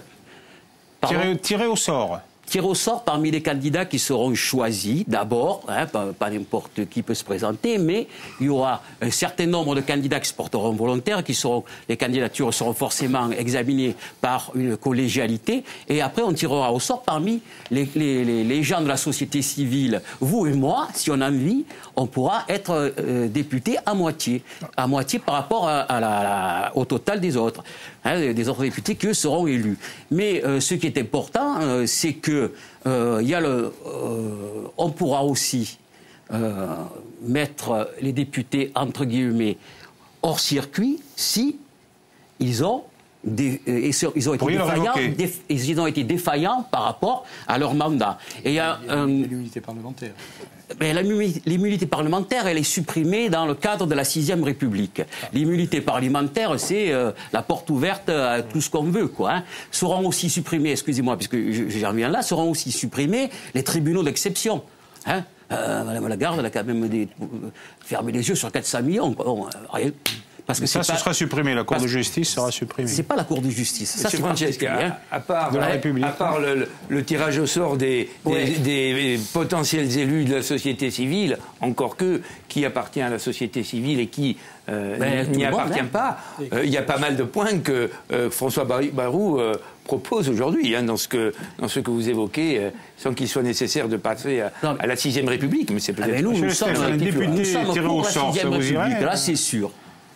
Tiré, tiré au sort. Tiré au sort parmi les candidats qui seront choisis, d'abord, hein, pas, pas n'importe qui peut se présenter, mais il y aura un certain nombre de candidats qui se porteront volontaires, qui seront, les candidatures seront forcément examinées par une collégialité, et après on tirera au sort parmi les, les, les, les gens de la société civile. Vous et moi, si on a envie, on pourra être euh, député à moitié, à moitié par rapport à, à la, à la, au total des autres, hein, des autres députés qui eux seront élus. Mais euh, ce qui est important, euh, c'est que Euh, y a le, euh, on pourra aussi euh, mettre les députés, entre guillemets, hors circuit si ils ont, des, euh, ils ont, été, défaillants, déf, ils ont été défaillants par rapport à leur mandat. Et il y a un... L'immunité parlementaire. Ben, l'immunité parlementaire, elle est supprimée dans le cadre de la sixième République. L'immunité parlementaire, c'est euh, la porte ouverte à tout ce qu'on veut, quoi. Hein. Seront aussi supprimés, excusez-moi, puisque j'en viens là, seront aussi supprimés les tribunaux d'exception. Hein. Euh, Madame Lagarde, elle a quand même des, euh, fermé les yeux sur quatre cents millions. Quoi. Bon, euh, rien. Parce que ça, ce pas... sera supprimé. La Cour de justice sera supprimée. C'est pas la Cour de justice. Ça, c'est Francesca, hein. à, à part, de la République. À part le, le, le tirage au sort des, ouais. des, des potentiels élus de la société civile, encore que, qui appartient à la société civile et qui euh, ben, n'y appartient hein. pas, il euh, y a pas mal de points que euh, François Bayrou euh, propose aujourd'hui, hein, dans, ce que, dans ce que vous évoquez, euh, sans qu'il soit nécessaire de passer à, non, à la sixième République. Mais c'est peut-être... Ah, nous, nous, nous sommes un député tiré au sort, ça vous irait? Là, c'est sûr.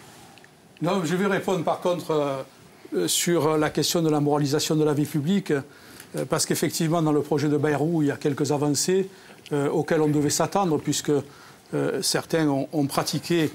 Non, je vais répondre par contre euh, sur la question de la moralisation de la vie publique, euh, parce qu'effectivement, dans le projet de Bayrou, il y a quelques avancées euh, auxquelles on devait s'attendre, puisque euh, certains ont, ont pratiqué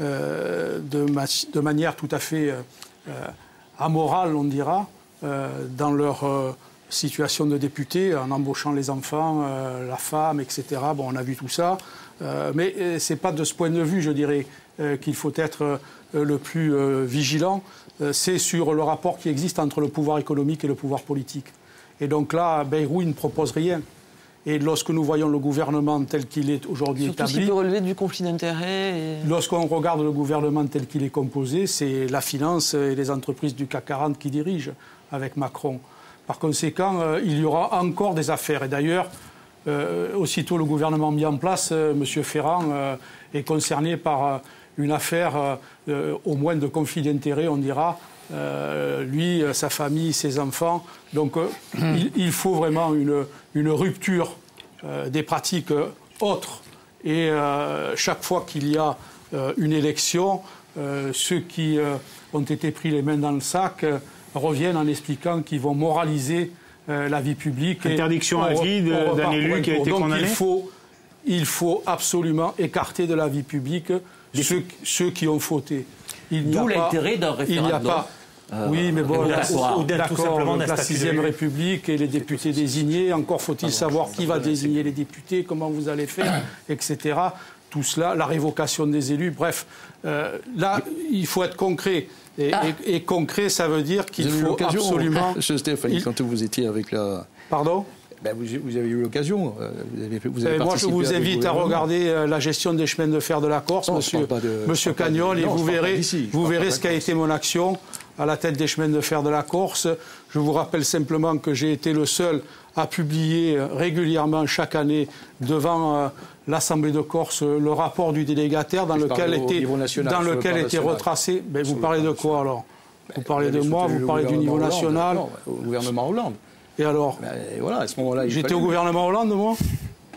euh, de, ma de manière tout à fait euh, amorale, on dira, euh, dans leur euh, situation de député, en embauchant les enfants, euh, la femme, et cetera. Bon, on a vu tout ça, euh, mais euh, ce n'est pas de ce point de vue, je dirais, euh, qu'il faut être... Euh, le plus euh, vigilant, euh, c'est sur le rapport qui existe entre le pouvoir économique et le pouvoir politique. Et donc là, Bayrou, il ne propose rien. Et lorsque nous voyons le gouvernement tel qu'il est aujourd'hui établi... Surtout s'il peut relever du conflit d'intérêts. Et... Lorsqu'on regarde le gouvernement tel qu'il est composé, c'est la finance et les entreprises du C A C quarante qui dirigent avec Macron. Par conséquent, euh, il y aura encore des affaires. Et d'ailleurs, euh, aussitôt le gouvernement mis en place, euh, M. Ferrand euh, est concerné par... Euh, une affaire euh, au moins de conflit d'intérêts, on dira, euh, lui, sa famille, ses enfants. Donc euh, mmh. il, il faut vraiment une, une rupture euh, des pratiques autres. Et euh, chaque fois qu'il y a euh, une élection, euh, ceux qui euh, ont été pris les mains dans le sac euh, reviennent en expliquant qu'ils vont moraliser euh, la vie publique. Interdiction à vie d'un élu qui a été Donc, condamné. Il faut, il faut absolument écarter de la vie publique Ceux, ceux qui ont fauté. D'où l'intérêt d'un référendum. Il n'y a pas. Euh, oui, mais bon, d'accord, la sixième République et les députés désignés, encore faut-il savoir qui va désigner les députés, comment vous allez faire, et cetera. Tout cela, la révocation des élus, bref. Euh, là, il faut être concret. Et, ah. et, et concret, ça veut dire qu'il faut absolument... Monsieur Stéphane, il... quand vous étiez avec la... Pardon ? Ben vous, vous avez eu l'occasion. Vous avez, vous avez moi, je vous invite à regarder euh, la gestion des chemins de fer de la Corse, non, monsieur, de, monsieur Cagnol, et non, vous verrez, vous verrez ce qu'a été mon action à la tête des chemins de fer de la Corse. Je vous rappelle simplement que j'ai été le seul à publier régulièrement chaque année devant euh, l'Assemblée de Corse le rapport du délégataire dans je lequel était, national, dans lequel était retracé. Ben, vous parlez de quoi alors? Vous parlez de moi, vous parlez du niveau national? Non, au gouvernement Hollande. Et alors ben, voilà, à ce moment-là, j'étais au gouvernement Hollande, moi?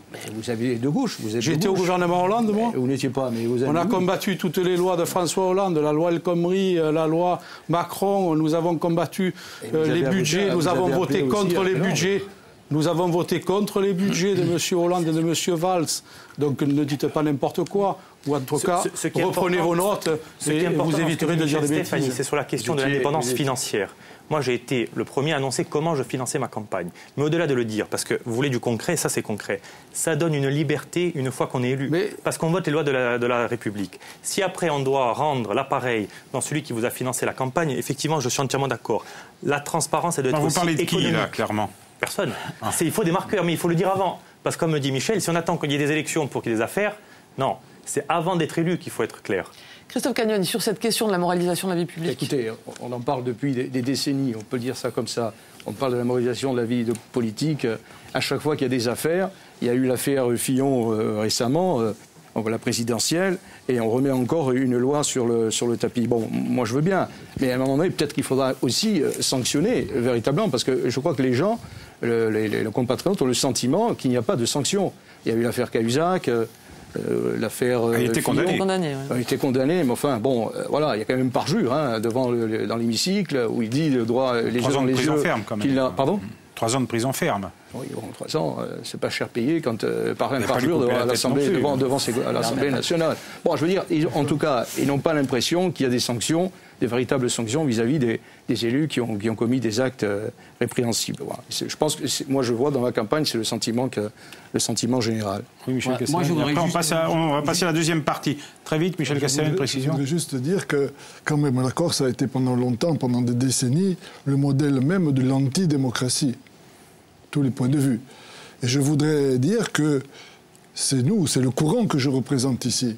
Mais vous aviez de gauche. J'étais au gouvernement Hollande, moi. Vous n'étiez pas, mais vous avez... On a combattu toutes les lois de François Hollande, la loi El Khomri, la loi Macron. Nous avons combattu euh, les budgets. Voté, nous avons voté contre les budgets. Nous avons voté contre les budgets de M. Hollande et de M. Valls. Donc ne dites pas n'importe quoi. Ou en tout cas, ce, ce, ce reprenez vos notes et vous éviterez de dire des bêtises. C'est sur la question de l'indépendance financière. Moi, j'ai été le premier à annoncer comment je finançais ma campagne. Mais au-delà de le dire, parce que vous voulez du concret, ça c'est concret, ça donne une liberté une fois qu'on est élu. Mais... Parce qu'on vote les lois de la, de la République. Si après on doit rendre l'appareil dans celui qui vous a financé la campagne, effectivement, je suis entièrement d'accord. La transparence, elle doit être aussi économique. Vous parlez de qui, là, clairement ? Personne. Ah. Il faut des marqueurs, mais il faut le dire avant. Parce que comme me dit Michel, si on attend qu'il y ait des élections pour qu'il y ait des affaires, non. C'est avant d'être élu qu'il faut être clair. Christophe Cagnoni, sur cette question de la moralisation de la vie publique. Écoutez, on en parle depuis des, des décennies, on peut dire ça comme ça. On parle de la moralisation de la vie de politique. À chaque fois qu'il y a des affaires, il y a eu l'affaire Fillon euh, récemment, euh, la présidentielle, et on remet encore une loi sur le, sur le tapis. Bon, moi je veux bien, mais à un moment donné, peut-être qu'il faudra aussi sanctionner véritablement, parce que je crois que les gens, le, les, les compatriotes ont le sentiment qu'il n'y a pas de sanction. Il y a eu l'affaire Cahuzac. Euh, Euh, l'affaire euh, a été condamné. condamné ouais. A été condamné, mais enfin bon, euh, voilà, il y a quand même parjure hein, devant le, le, dans l'hémicycle où il dit le droit, les trois yeux ans dans de les prison yeux. Ferme, quand même. A, pardon. Trois ans de prison ferme. Oui, bon, trois ans, euh, c'est pas cher payé quand euh, par un parjure devant l'Assemblée, devant, devant ses, à l'Assemblée nationale. Bon, je veux dire, ils, en tout cas, ils n'ont pas l'impression qu'il y a des sanctions, des véritables sanctions vis-à-vis des, des élus qui ont, qui ont commis des actes euh, répréhensibles. Voilà. Je pense que moi, je vois dans ma campagne, c'est le sentiment que le sentiment général. Oui, Michel ouais, Castellane. Moi, après, on, passe à, on va passer à la deuxième partie. Très vite, Michel Castellane, une précision. Je voudrais juste dire que, quand même, la Corse a été pendant longtemps, pendant des décennies, le modèle même de l'antidémocratie. Tous les points de vue. Et je voudrais dire que c'est nous, c'est le courant que je représente ici,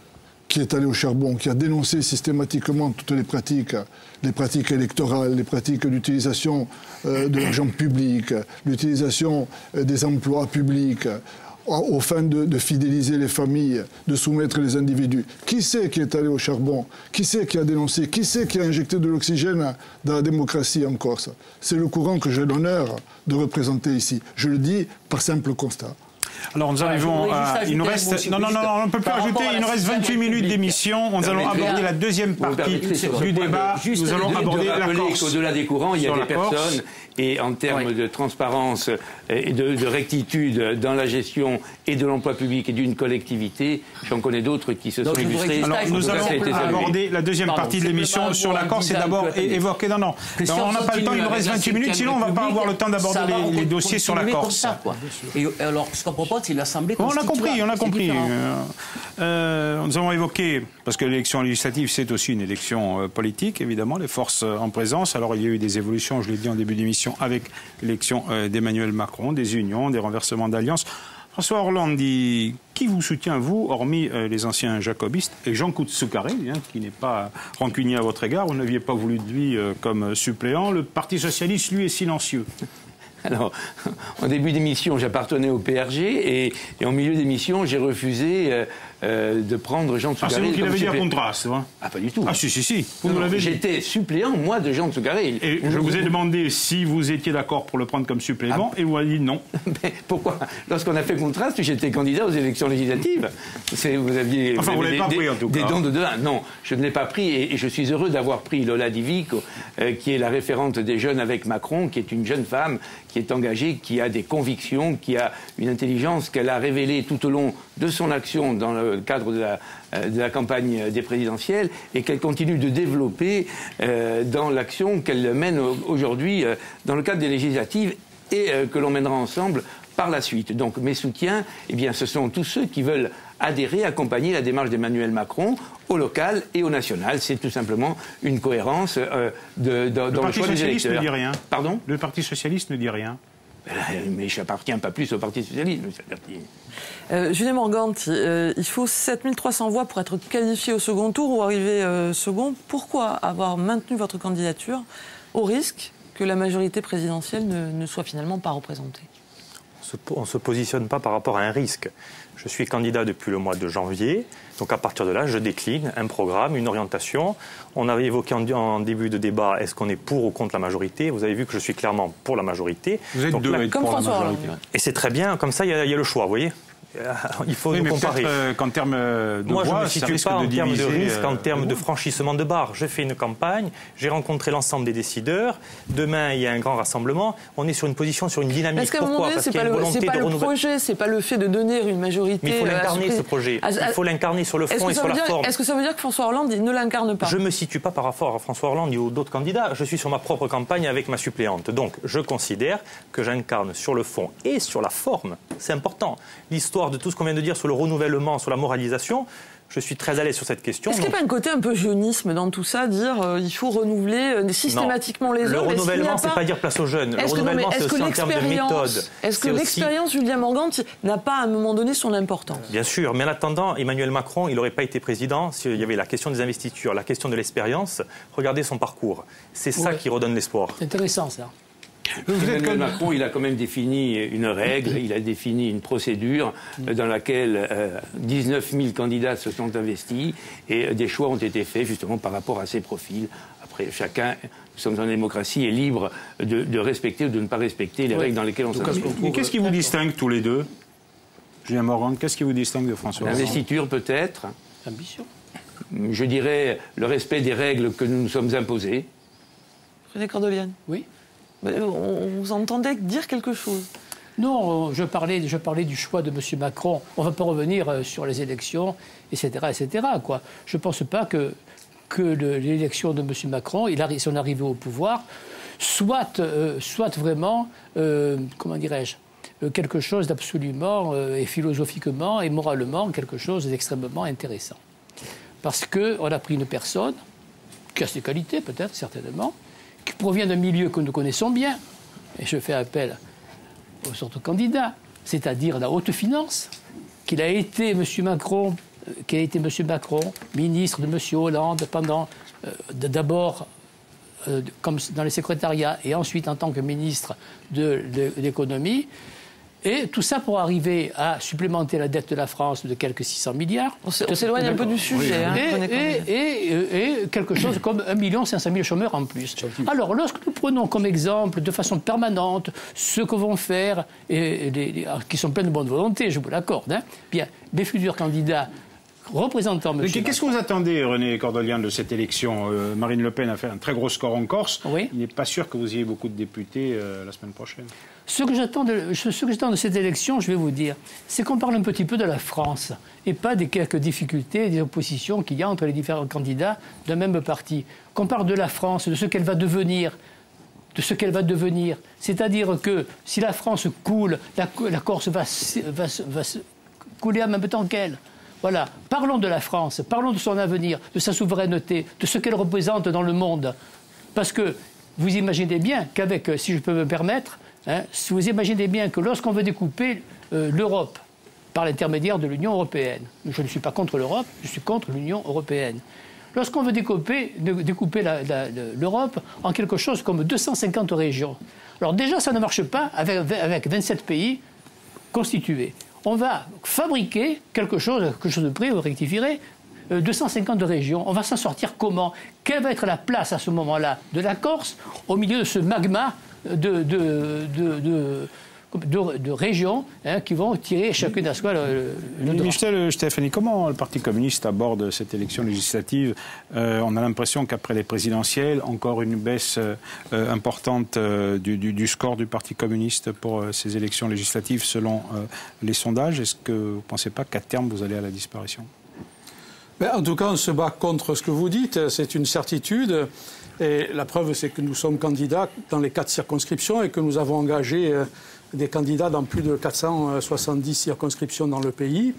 qui est allé au charbon, qui a dénoncé systématiquement toutes les pratiques, les pratiques électorales, les pratiques d'utilisation euh, de l'argent public, l'utilisation euh, des emplois publics, aux fins de, de fidéliser les familles, de soumettre les individus. Qui c'est qui est allé au charbon? Qui c'est qui a dénoncé? Qui c'est qui a injecté de l'oxygène dans la démocratie en Corse? C'est le courant que j'ai l'honneur de représenter ici. Je le dis par simple constat. Alors nous arrivons à... Il nous reste... Non, non, non, on ne peut plus ajouter. Il nous reste vingt-huit minutes d'émission. Nous allons aborder la deuxième partie du débat. Nous allons aborder la Corse. Au-delà des courants, il y a des personnes... Et en termes oui. de transparence et de, de rectitude dans la gestion et de l'emploi public et d'une collectivité, j'en connais d'autres qui se Donc, sont illustrés. Alors, nous allons aborder la deuxième Pardon, partie de l'émission sur la Corse et d'abord évoquer... Non, non, non on n'a pas le temps, il nous reste vingt-huit minutes, sinon on ne va pas avoir le temps d'aborder les, les dossiers sur la Corse. Ça, et alors, ce qu'on propose, c'est l'Assemblée constituante. On a compris, on a compris. Euh, nous avons évoqué, parce que l'élection législative, c'est aussi une élection euh, politique, évidemment, les forces euh, en présence. Alors, il y a eu des évolutions, je l'ai dit en début d'émission, avec l'élection euh, d'Emmanuel Macron, des unions, des renversements d'alliances. François Hollande dit, qui vous soutient, vous, hormis euh, les anciens jacobistes, et Jean Coutzoukaré, hein, qui n'est pas rancunier à votre égard, vous n'aviez pas voulu de lui euh, comme suppléant. Le Parti socialiste, lui, est silencieux. Alors, en début d'émission, j'appartenais au P R G et, et en milieu d'émission, j'ai refusé euh, euh, de prendre Jean Tsoukaré. Ah, c'est vous qui l'avez dit à contraste, hein? Ah, pas du tout. Ah, si, si, si. Vous nous l'avez dit. J'étais suppléant, moi, de Jean Tsoukaré. Et vous, je vous ai demandé si vous étiez d'accord pour le prendre comme suppléant, ah, et vous avez dit non. Mais pourquoi? Lorsqu'on a fait contraste, j'étais candidat aux élections législatives. Vous aviez, enfin, vous vous l'avez pas des, pris, en tout des cas. dons de devin. Non, je ne l'ai pas pris, et, et je suis heureux d'avoir pris Lola Divico, euh, qui est la référente des jeunes avec Macron, qui est une jeune femme, qui est engagée, qui a des convictions, qui a une intelligence qu'elle a révélée tout au long de son action dans le cadre de la, de la campagne des présidentielles et qu'elle continue de développer euh, dans l'action qu'elle mène aujourd'hui euh, dans le cadre des législatives et euh, que l'on mènera ensemble par la suite. Donc mes soutiens, eh bien, ce sont tous ceux qui veulent adhérer, accompagner la démarche d'Emmanuel Macron au local et au national. C'est tout simplement une cohérence euh, de, de, dans le choix des électeurs. Le Parti socialiste ne dit rien. Pardon ? Le Parti socialiste ne dit rien. Mais je n'appartiens pas plus au Parti socialiste. Euh, Julien Morganti, euh, il faut sept mille trois cents voix pour être qualifié au second tour ou arriver euh, second. Pourquoi avoir maintenu votre candidature au risque que la majorité présidentielle ne, ne soit finalement pas représentée ? on ne se positionne pas par rapport à un risque. Je suis candidat depuis le mois de janvier, donc à partir de là, je décline un programme, une orientation. On avait évoqué en, en début de débat, est-ce qu'on est pour ou contre la majorité? Vous avez vu que je suis clairement pour la majorité. Vous êtes donc, deux là, à être pour la majorité. Et c'est très bien, comme ça, il y, y a le choix, vous voyez. Il faut oui, nous mais comparer. Euh, qu'en termes de Moi, voix, je ne me situe pas en termes de risque, euh, en termes de franchissement de barre. Je fais une campagne, j'ai rencontré l'ensemble des décideurs. Demain, il y a un grand rassemblement. On est sur une position, sur une dynamique. Parce qu'à un moment Pourquoi donné, Parce c'est qu'il y pas a une le, volonté pas de le renouveler. projet, c'est pas le fait de donner une majorité. Mais il faut l'incarner, ce projet. À, à... Il faut l'incarner sur le fond et sur la dire, forme. Est-ce que ça veut dire que François Hollande il ne l'incarne pas? Je ne me situe pas par rapport à François Hollande ou d'autres candidats. Je suis sur ma propre campagne avec ma suppléante. Donc, je considère que j'incarne sur le fond et sur la forme. C'est important. L'histoire de tout ce qu'on vient de dire sur le renouvellement, sur la moralisation, je suis très à l'aise sur cette question. Est-ce qu'il n'y a pas un côté un peu jeunisme dans tout ça, dire euh, il faut renouveler euh, systématiquement non. les hommes? Le renouvellement, c'est pas... pas dire place aux jeunes. Le renouvellement, c'est aussi en termes de méthode. Est-ce que l'expérience aussi... Julien Morgante n'a pas à un moment donné son importance? Bien sûr, mais en attendant, Emmanuel Macron, il n'aurait pas été président s'il y avait la question des investitures, la question de l'expérience. Regardez son parcours. C'est ça ouais. qui redonne l'espoir. C'est intéressant, ça. Emmanuel comme... Macron, il a quand même défini une règle, il a défini une procédure dans laquelle euh, dix-neuf mille candidats se sont investis et des choix ont été faits justement par rapport à ces profils. Après, chacun, nous sommes en démocratie, est libre de, de respecter ou de ne pas respecter les oui. règles dans lesquelles on s'inscrit. Mais qu'est-ce qui vous distingue tous les deux, Julien Morgante, qu'est-ce qui vous distingue de François Hollande? L'investiture peut-être. L'ambition. Je dirais le respect des règles que nous nous sommes imposées. René Cordelian. Oui. On vous entendait dire quelque chose? Non, je parlais, je parlais du choix de M. Macron. On ne va pas revenir sur les élections, et cetera, et cetera quoi. Je ne pense pas que, que l'élection de M. Macron, il a, son arrivée au pouvoir, soit, euh, soit vraiment, euh, comment dirais-je, quelque chose d'absolument, euh, et philosophiquement et moralement, quelque chose d'extrêmement intéressant. Parce qu'on a pris une personne, qui a ses qualités peut-être, certainement, qui provient d'un milieu que nous connaissons bien, et je fais appel aux autres candidats, c'est-à-dire la haute finance, qu'il a été M. Macron, qui a été M. Macron, ministre de M. Hollande pendant, euh, d'abord euh, comme dans les secrétariats et ensuite en tant que ministre de, de, de l'économie. Et tout ça pour arriver à supplémenter la dette de la France de quelques six cents milliards. On s'éloigne un peu du sujet. Oui. Hein, et, et, et, et quelque chose comme un million cinq cent mille chômeurs en plus. Alors, lorsque nous prenons comme exemple, de façon permanente, ce que vont faire, et, et les, les, qui sont pleins de bonne volonté, je vous l'accorde, hein, bien, les futurs candidats représentant M. Qu'est-ce que vous attendez, René Cordelian, de cette élection? euh, Marine Le Pen a fait un très gros score en Corse. Oui. Il n'est pas sûr que vous ayez beaucoup de députés euh, la semaine prochaine. Ce que j'attends de, ce que j'attends de cette élection, je vais vous dire, c'est qu'on parle un petit peu de la France et pas des quelques difficultés et des oppositions qu'il y a entre les différents candidats d'un même parti. Qu'on parle de la France, de ce qu'elle va devenir, de ce qu'elle va devenir. C'est-à-dire que si la France coule, la, la Corse va, va, va couler en même temps qu'elle. Voilà. Parlons de la France, parlons de son avenir, de sa souveraineté, de ce qu'elle représente dans le monde. Parce que vous imaginez bien qu'avec, si je peux me permettre, hein, si vous imaginez bien que lorsqu'on veut découper euh, l'Europe par l'intermédiaire de l'Union européenne, je ne suis pas contre l'Europe, je suis contre l'Union européenne. Lorsqu'on veut découper, découper la, la, l'Europe en quelque chose comme deux cent cinquante régions, alors déjà ça ne marche pas avec, avec vingt-sept pays constitués. On va fabriquer quelque chose, quelque chose de près, vous rectifierez, euh, deux cent cinquante régions. On va s'en sortir comment? Quelle va être la place à ce moment-là de la Corse au milieu de ce magma de, de, de, de, de, de régions hein, qui vont tirer chacune à soi le, le droit. Michel Stéphanie, comment le Parti communiste aborde cette élection législative? euh, On a l'impression qu'après les présidentielles, encore une baisse euh, importante euh, du, du, du score du Parti communiste pour euh, ces élections législatives selon euh, les sondages. Est-ce que vous ne pensez pas qu'à terme, vous allez à la disparition? Ben, en tout cas, on se bat contre ce que vous dites, c'est une certitude. Et la preuve, c'est que nous sommes candidats dans les quatre circonscriptions et que nous avons engagé euh, des candidats dans plus de quatre cent soixante-dix circonscriptions dans le pays.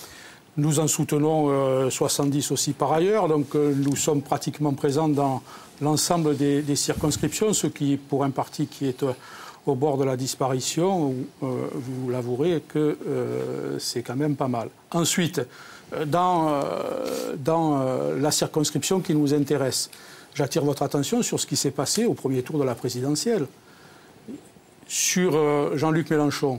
Nous en soutenons euh, soixante-dix aussi par ailleurs, donc euh, nous sommes pratiquement présents dans l'ensemble des, des circonscriptions, ce qui, pour un parti qui est euh, au bord de la disparition, euh, vous l'avouerez que euh, c'est quand même pas mal. Ensuite, dans, euh, dans euh, la circonscription qui nous intéresse, j'attire votre attention sur ce qui s'est passé au premier tour de la présidentielle. Sur euh, Jean-Luc Mélenchon,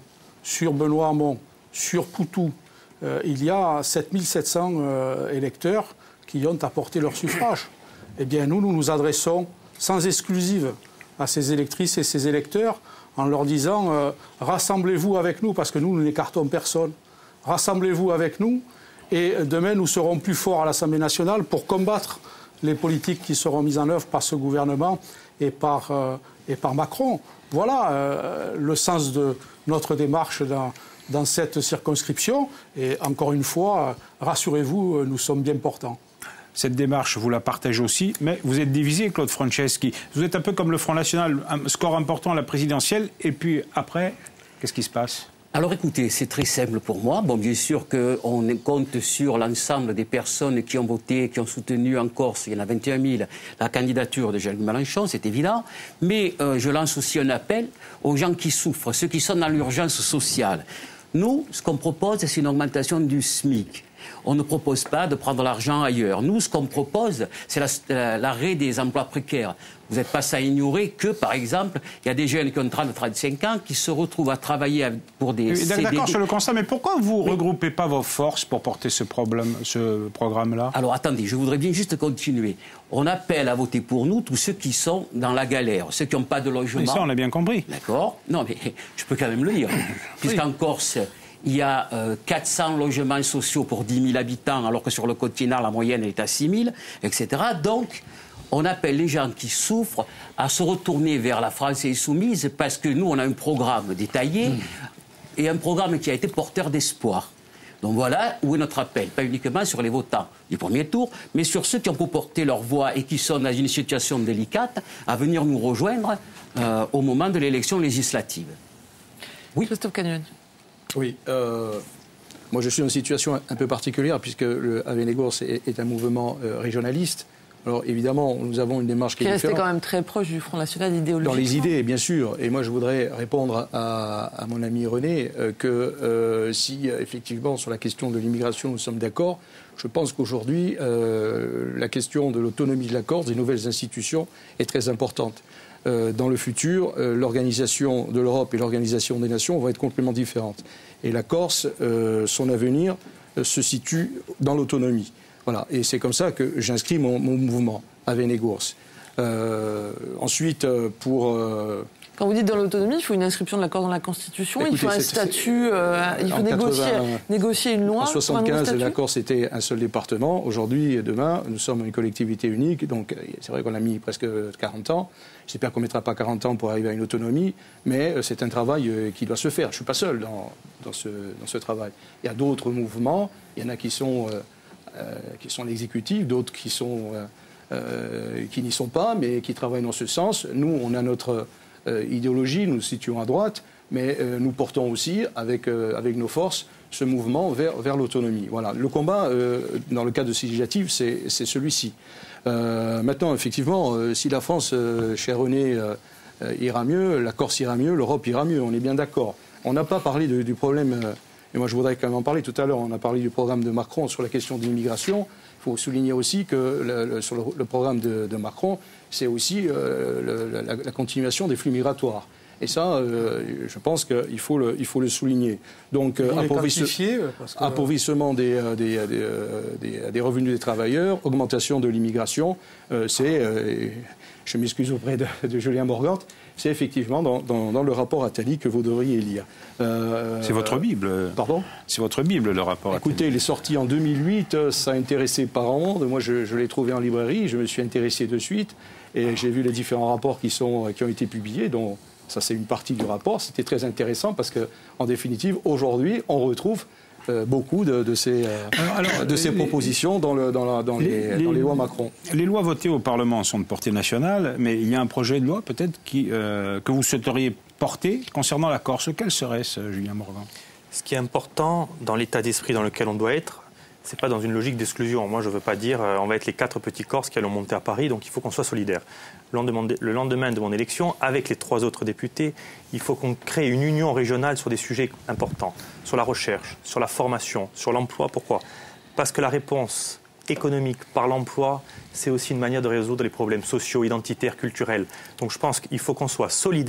sur Benoît Hamon, sur Poutou, euh, il y a sept mille sept cents euh, électeurs qui ont apporté leur suffrage. Eh bien, nous, nous nous adressons sans exclusive à ces électrices et ces électeurs en leur disant euh, « rassemblez-vous avec nous » parce que nous, nous n'écartons personne. Rassemblez-vous avec nous et demain, nous serons plus forts à l'Assemblée nationale pour combattre les politiques qui seront mises en œuvre par ce gouvernement et par, euh, et par Macron. Voilà euh, le sens de notre démarche dans, dans cette circonscription. Et encore une fois, rassurez-vous, nous sommes bien portants. Cette démarche, vous la partagez aussi, mais vous êtes divisé, Claude Franceschi. Vous êtes un peu comme le Front National, un score important à la présidentielle, et puis après, qu'est-ce qui se passe ? Alors écoutez, c'est très simple pour moi. Bon, bien sûr qu'on compte sur l'ensemble des personnes qui ont voté, qui ont soutenu en Corse, il y en a vingt et un mille, la candidature de Jean-Luc Mélenchon, c'est évident. Mais euh, je lance aussi un appel aux gens qui souffrent, ceux qui sont dans l'urgence sociale. Nous, ce qu'on propose, c'est une augmentation du SMIC. On ne propose pas de prendre l'argent ailleurs. Nous, ce qu'on propose, c'est l'arrêt des emplois précaires. Vous n'êtes pas sans ignorer que, par exemple, il y a des jeunes qui ont trente à trente-cinq ans qui se retrouvent à travailler pour des C D D. D'accord sur le constat, mais pourquoi vous ne regroupez pas vos forces pour porter ce, problème, ce programme-là? Alors attendez, je voudrais bien juste continuer. On appelle à voter pour nous tous ceux qui sont dans la galère, ceux qui n'ont pas de logement. Mais ça, on a bien compris. D'accord. Non, mais je peux quand même le dire. Puisqu'en oui. Corse, il y a euh, quatre cents logements sociaux pour dix mille habitants, alors que sur le continent, la moyenne est à six mille, et cetera. Donc, on appelle les gens qui souffrent à se retourner vers la France insoumise parce que nous, on a un programme détaillé mmh. et un programme qui a été porteur d'espoir. Donc voilà où est notre appel, pas uniquement sur les votants du premier tour, mais sur ceux qui ont pu porter leur voix et qui sont dans une situation délicate à venir nous rejoindre euh, au moment de l'élection législative. Oui, Christophe Cagnon. Oui, euh, moi je suis dans une situation un peu particulière puisque le Avesnes est, est un mouvement euh, régionaliste. Alors évidemment, nous avons une démarche qui, qui est différente. Qui restait quand même très proche du Front National idéologiquement. Dans les idées, bien sûr. Et moi je voudrais répondre à, à mon ami René euh, que euh, si effectivement sur la question de l'immigration nous sommes d'accord, je pense qu'aujourd'hui euh, la question de l'autonomie de la Corse, des nouvelles institutions, est très importante. Euh, dans le futur, euh, l'organisation de l'Europe et l'organisation des nations vont être complètement différentes. Et la Corse, euh, son avenir, euh, se situe dans l'autonomie. Voilà. Et c'est comme ça que j'inscris mon, mon mouvement, Avesnes. Euh, ensuite, euh, pour... Euh, Quand vous dites dans l'autonomie, il faut une inscription de la Corse dans la Constitution, écoutez, il faut un statut, euh, il faut négocier, quatre-vingts, négocier une loi. En soixante-quinze, la Corse était un seul département. Aujourd'hui et demain, nous sommes une collectivité unique. Donc c'est vrai qu'on a mis presque quarante ans. J'espère qu'on ne mettra pas quarante ans pour arriver à une autonomie, mais c'est un travail qui doit se faire. Je ne suis pas seul dans, dans, ce, dans ce travail. Il y a d'autres mouvements. Il y en a qui sont, euh, euh, qui sont l'exécutif, d'autres qui sont euh, euh, qui n'y sont pas, mais qui travaillent dans ce sens. Nous, on a notre Euh, idéologie, nous nous situons à droite, mais euh, nous portons aussi, avec, euh, avec nos forces, ce mouvement vers, vers l'autonomie. Voilà. Le combat, euh, dans le cadre de ces législatives, c'est celui-ci. Euh, maintenant, effectivement, euh, si la France, euh, cher René, euh, euh, ira mieux, la Corse ira mieux, l'Europe ira mieux, on est bien d'accord. On n'a pas parlé de, du problème, euh, et moi je voudrais quand même en parler tout à l'heure, on a parlé du programme de Macron sur la question de l'immigration. Il faut souligner aussi que le, le, sur le, le programme de, de Macron, c'est aussi euh, le, la, la continuation des flux migratoires. Et ça, euh, je pense qu'il faut le, il faut le souligner. Donc, euh, appauvrisse, parce que... appauvrissement des, des, des, des, des revenus des travailleurs, augmentation de l'immigration, euh, c'est, euh, je m'excuse auprès de, de Julien Morgante, c'est effectivement dans, dans, dans le rapport Attali que vous devriez lire. Euh, c'est votre Bible. Pardon ? C'est votre Bible, le rapport Attali. Écoutez, il est sorti en deux mille huit, ça a intéressé pas grand monde. Moi, je, je l'ai trouvé en librairie, je me suis intéressé de suite, et j'ai vu les différents rapports qui, sont, qui ont été publiés, dont ça c'est une partie du rapport. C'était très intéressant parce qu'en définitive, aujourd'hui, on retrouve Euh, beaucoup de, de ces, euh, alors, de ces les, propositions dans, le, dans, la, dans, les, les, dans les lois Macron. Les lois votées au Parlement sont de portée nationale, mais il y a un projet de loi peut-être euh, que vous souhaiteriez porter concernant la Corse. Quel serait-ce, Julien Morgan ? Ce qui est important dans l'état d'esprit dans lequel on doit être, c'est pas dans une logique d'exclusion. Moi, je ne veux pas dire euh, on va être les quatre petits Corses qui allons monter à Paris, donc il faut qu'on soit solidaires. Le lendemain, de, le lendemain de mon élection, avec les trois autres députés, il faut qu'on crée une union régionale sur des sujets importants, sur la recherche, sur la formation, sur l'emploi. Pourquoi ? Parce que la réponse économique par l'emploi, c'est aussi une manière de résoudre les problèmes sociaux, identitaires, culturels. Donc je pense qu'il faut qu'on soit solidaires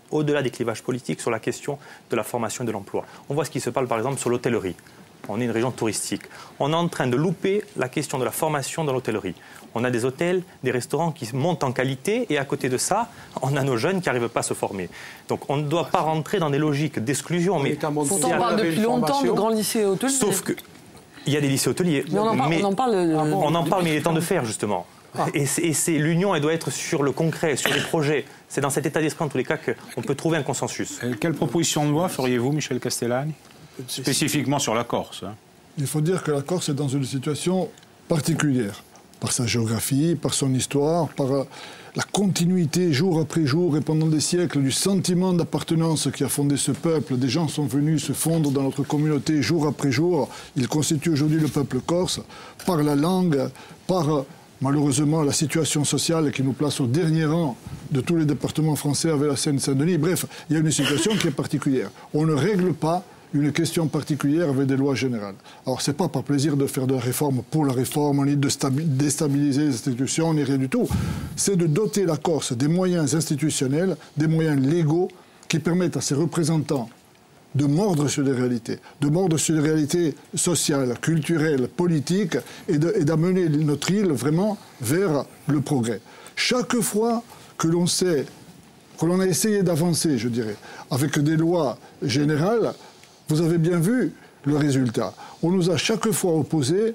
au-delà des clivages politiques, sur la question de la formation et de l'emploi. On voit ce qui se parle par exemple sur l'hôtellerie. On est une région touristique. On est en train de louper la question de la formation dans l'hôtellerie. On a des hôtels, des restaurants qui montent en qualité et à côté de ça, on a nos jeunes qui n'arrivent pas à se former. Donc on ne doit pas rentrer dans des logiques d'exclusion. Mais pourtant on parle depuis longtemps de grands lycées hôteliers. Sauf que il y a des lycées hôteliers. Mais on en parle, mais, on en parle, euh, on en parle mais il est temps de faire justement. Ah. Et c'est l'union, elle doit être sur le concret, sur les projets. C'est dans cet état d'esprit, en tous les cas, qu'on peut trouver un consensus. Et quelle proposition de loi feriez-vous, Michel Castellane, spécifiquement sur la Corse, hein? Il faut dire que la Corse est dans une situation particulière, par sa géographie, par son histoire, par la continuité jour après jour et pendant des siècles du sentiment d'appartenance qui a fondé ce peuple. Des gens sont venus se fondre dans notre communauté jour après jour. Ils constituent aujourd'hui le peuple corse, par la langue, par malheureusement la situation sociale qui nous place au dernier rang de tous les départements français avec la Seine-Saint-Denis. Bref, il y a une situation qui est particulière. On ne règle pas une question particulière avec des lois générales. Alors, ce n'est pas par plaisir de faire de la réforme pour la réforme, ni de déstabiliser les institutions, ni rien du tout. C'est de doter la Corse des moyens institutionnels, des moyens légaux qui permettent à ses représentants de mordre sur les réalités, de mordre sur les réalités sociales, culturelles, politiques, et d'amener notre île vraiment vers le progrès. Chaque fois que l'on sait, que l'on a essayé d'avancer, je dirais, avec des lois générales, vous avez bien vu le résultat. On nous a chaque fois opposé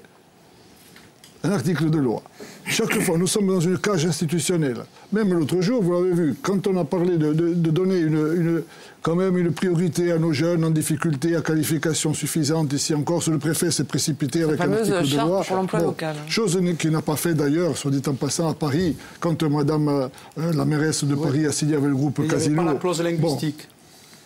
un article de loi. Chaque fois, nous sommes dans une cage institutionnelle. Même l'autre jour, vous l'avez vu, quand on a parlé de, de, de donner une, une, quand même une priorité à nos jeunes en difficulté, à qualification suffisante, ici en Corse, le préfet s'est précipité avec un article de loi. Pour l'emploi bon, local. Chose qu'il n'a pas fait d'ailleurs, soit dit en passant, à Paris, quand Madame euh, la mairesse de Paris oui. a signé avec le groupe Casino. Il n'y avait pas la clause linguistique. Bon.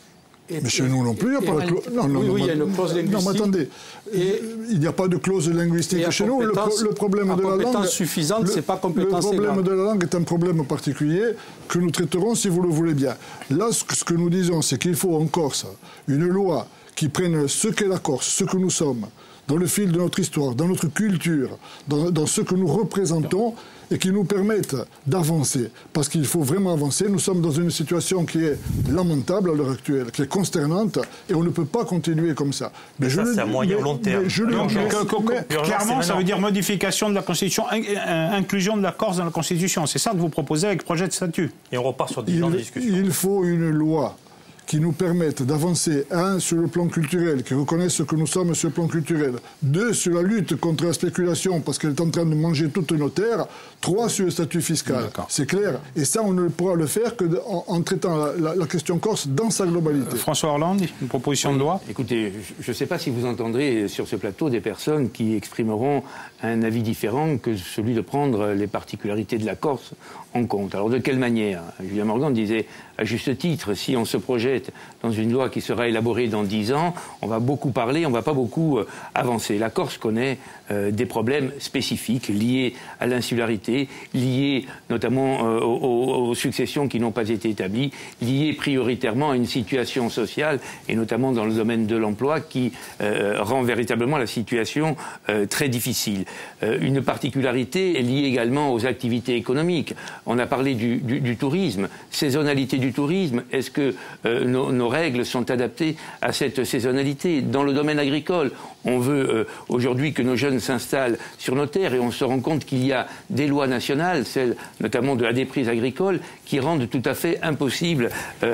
Et, mais chez nous non plus, il n'y a pas de clause. Non, non, oui, non, oui, il y a une clause linguistique. Non, mais attendez, et il n'y a pas de clause linguistique chez nous. Le, le problème de la langue. Compétence suffisante, c'est pas compétence Le problème égale. de la langue est un problème particulier que nous traiterons si vous le voulez bien. Là, ce que, ce que nous disons, c'est qu'il faut en Corse une loi qui prenne ce qu'est la Corse, ce que nous sommes, dans le fil de notre histoire, dans notre culture, dans, dans ce que nous représentons, et qui nous permettent d'avancer. Parce qu'il faut vraiment avancer. Nous sommes dans une situation qui est lamentable à l'heure actuelle, qui est consternante, et on ne peut pas continuer comme ça. Mais, mais ça, c'est à moyen ou long terme. Mais je le dis, clairement, ça veut dire modification de la Constitution, inclusion de la Corse dans la Constitution. C'est ça que vous proposez avec le projet de statut. Et on repart sur dix ans de discussion. Il faut une loi qui nous permettent d'avancer, un, sur le plan culturel, qui reconnaissent ce que nous sommes sur le plan culturel, deux, sur la lutte contre la spéculation, parce qu'elle est en train de manger toutes nos terres, trois, sur le statut fiscal. C'est clair. Et ça, on ne pourra le faire qu'en en traitant la, la, la question corse dans sa globalité. Euh, François Hollande, une proposition oui, de loi? Écoutez, je ne sais pas si vous entendrez sur ce plateau des personnes qui exprimeront un avis différent que celui de prendre les particularités de la Corse en compte. Alors de quelle manière? Julien Morgan disait à juste titre, si on se projette dans une loi qui sera élaborée dans dix ans, on va beaucoup parler, on ne va pas beaucoup euh, avancer. La Corse connaît euh, des problèmes spécifiques liés à l'insularité, liés notamment euh, aux, aux successions qui n'ont pas été établies, liés prioritairement à une situation sociale, et notamment dans le domaine de l'emploi, qui euh, rend véritablement la situation euh, très difficile. Euh, une particularité est liée également aux activités économiques. On a parlé du, du, du tourisme, saisonnalité du tourisme. Est-ce que euh, nos, nos règles sont adaptées à cette saisonnalité? Dans le domaine agricole, on veut euh, aujourd'hui que nos jeunes s'installent sur nos terres et on se rend compte qu'il y a des lois nationales, celles notamment de la déprise agricole, qui rendent tout à fait impossible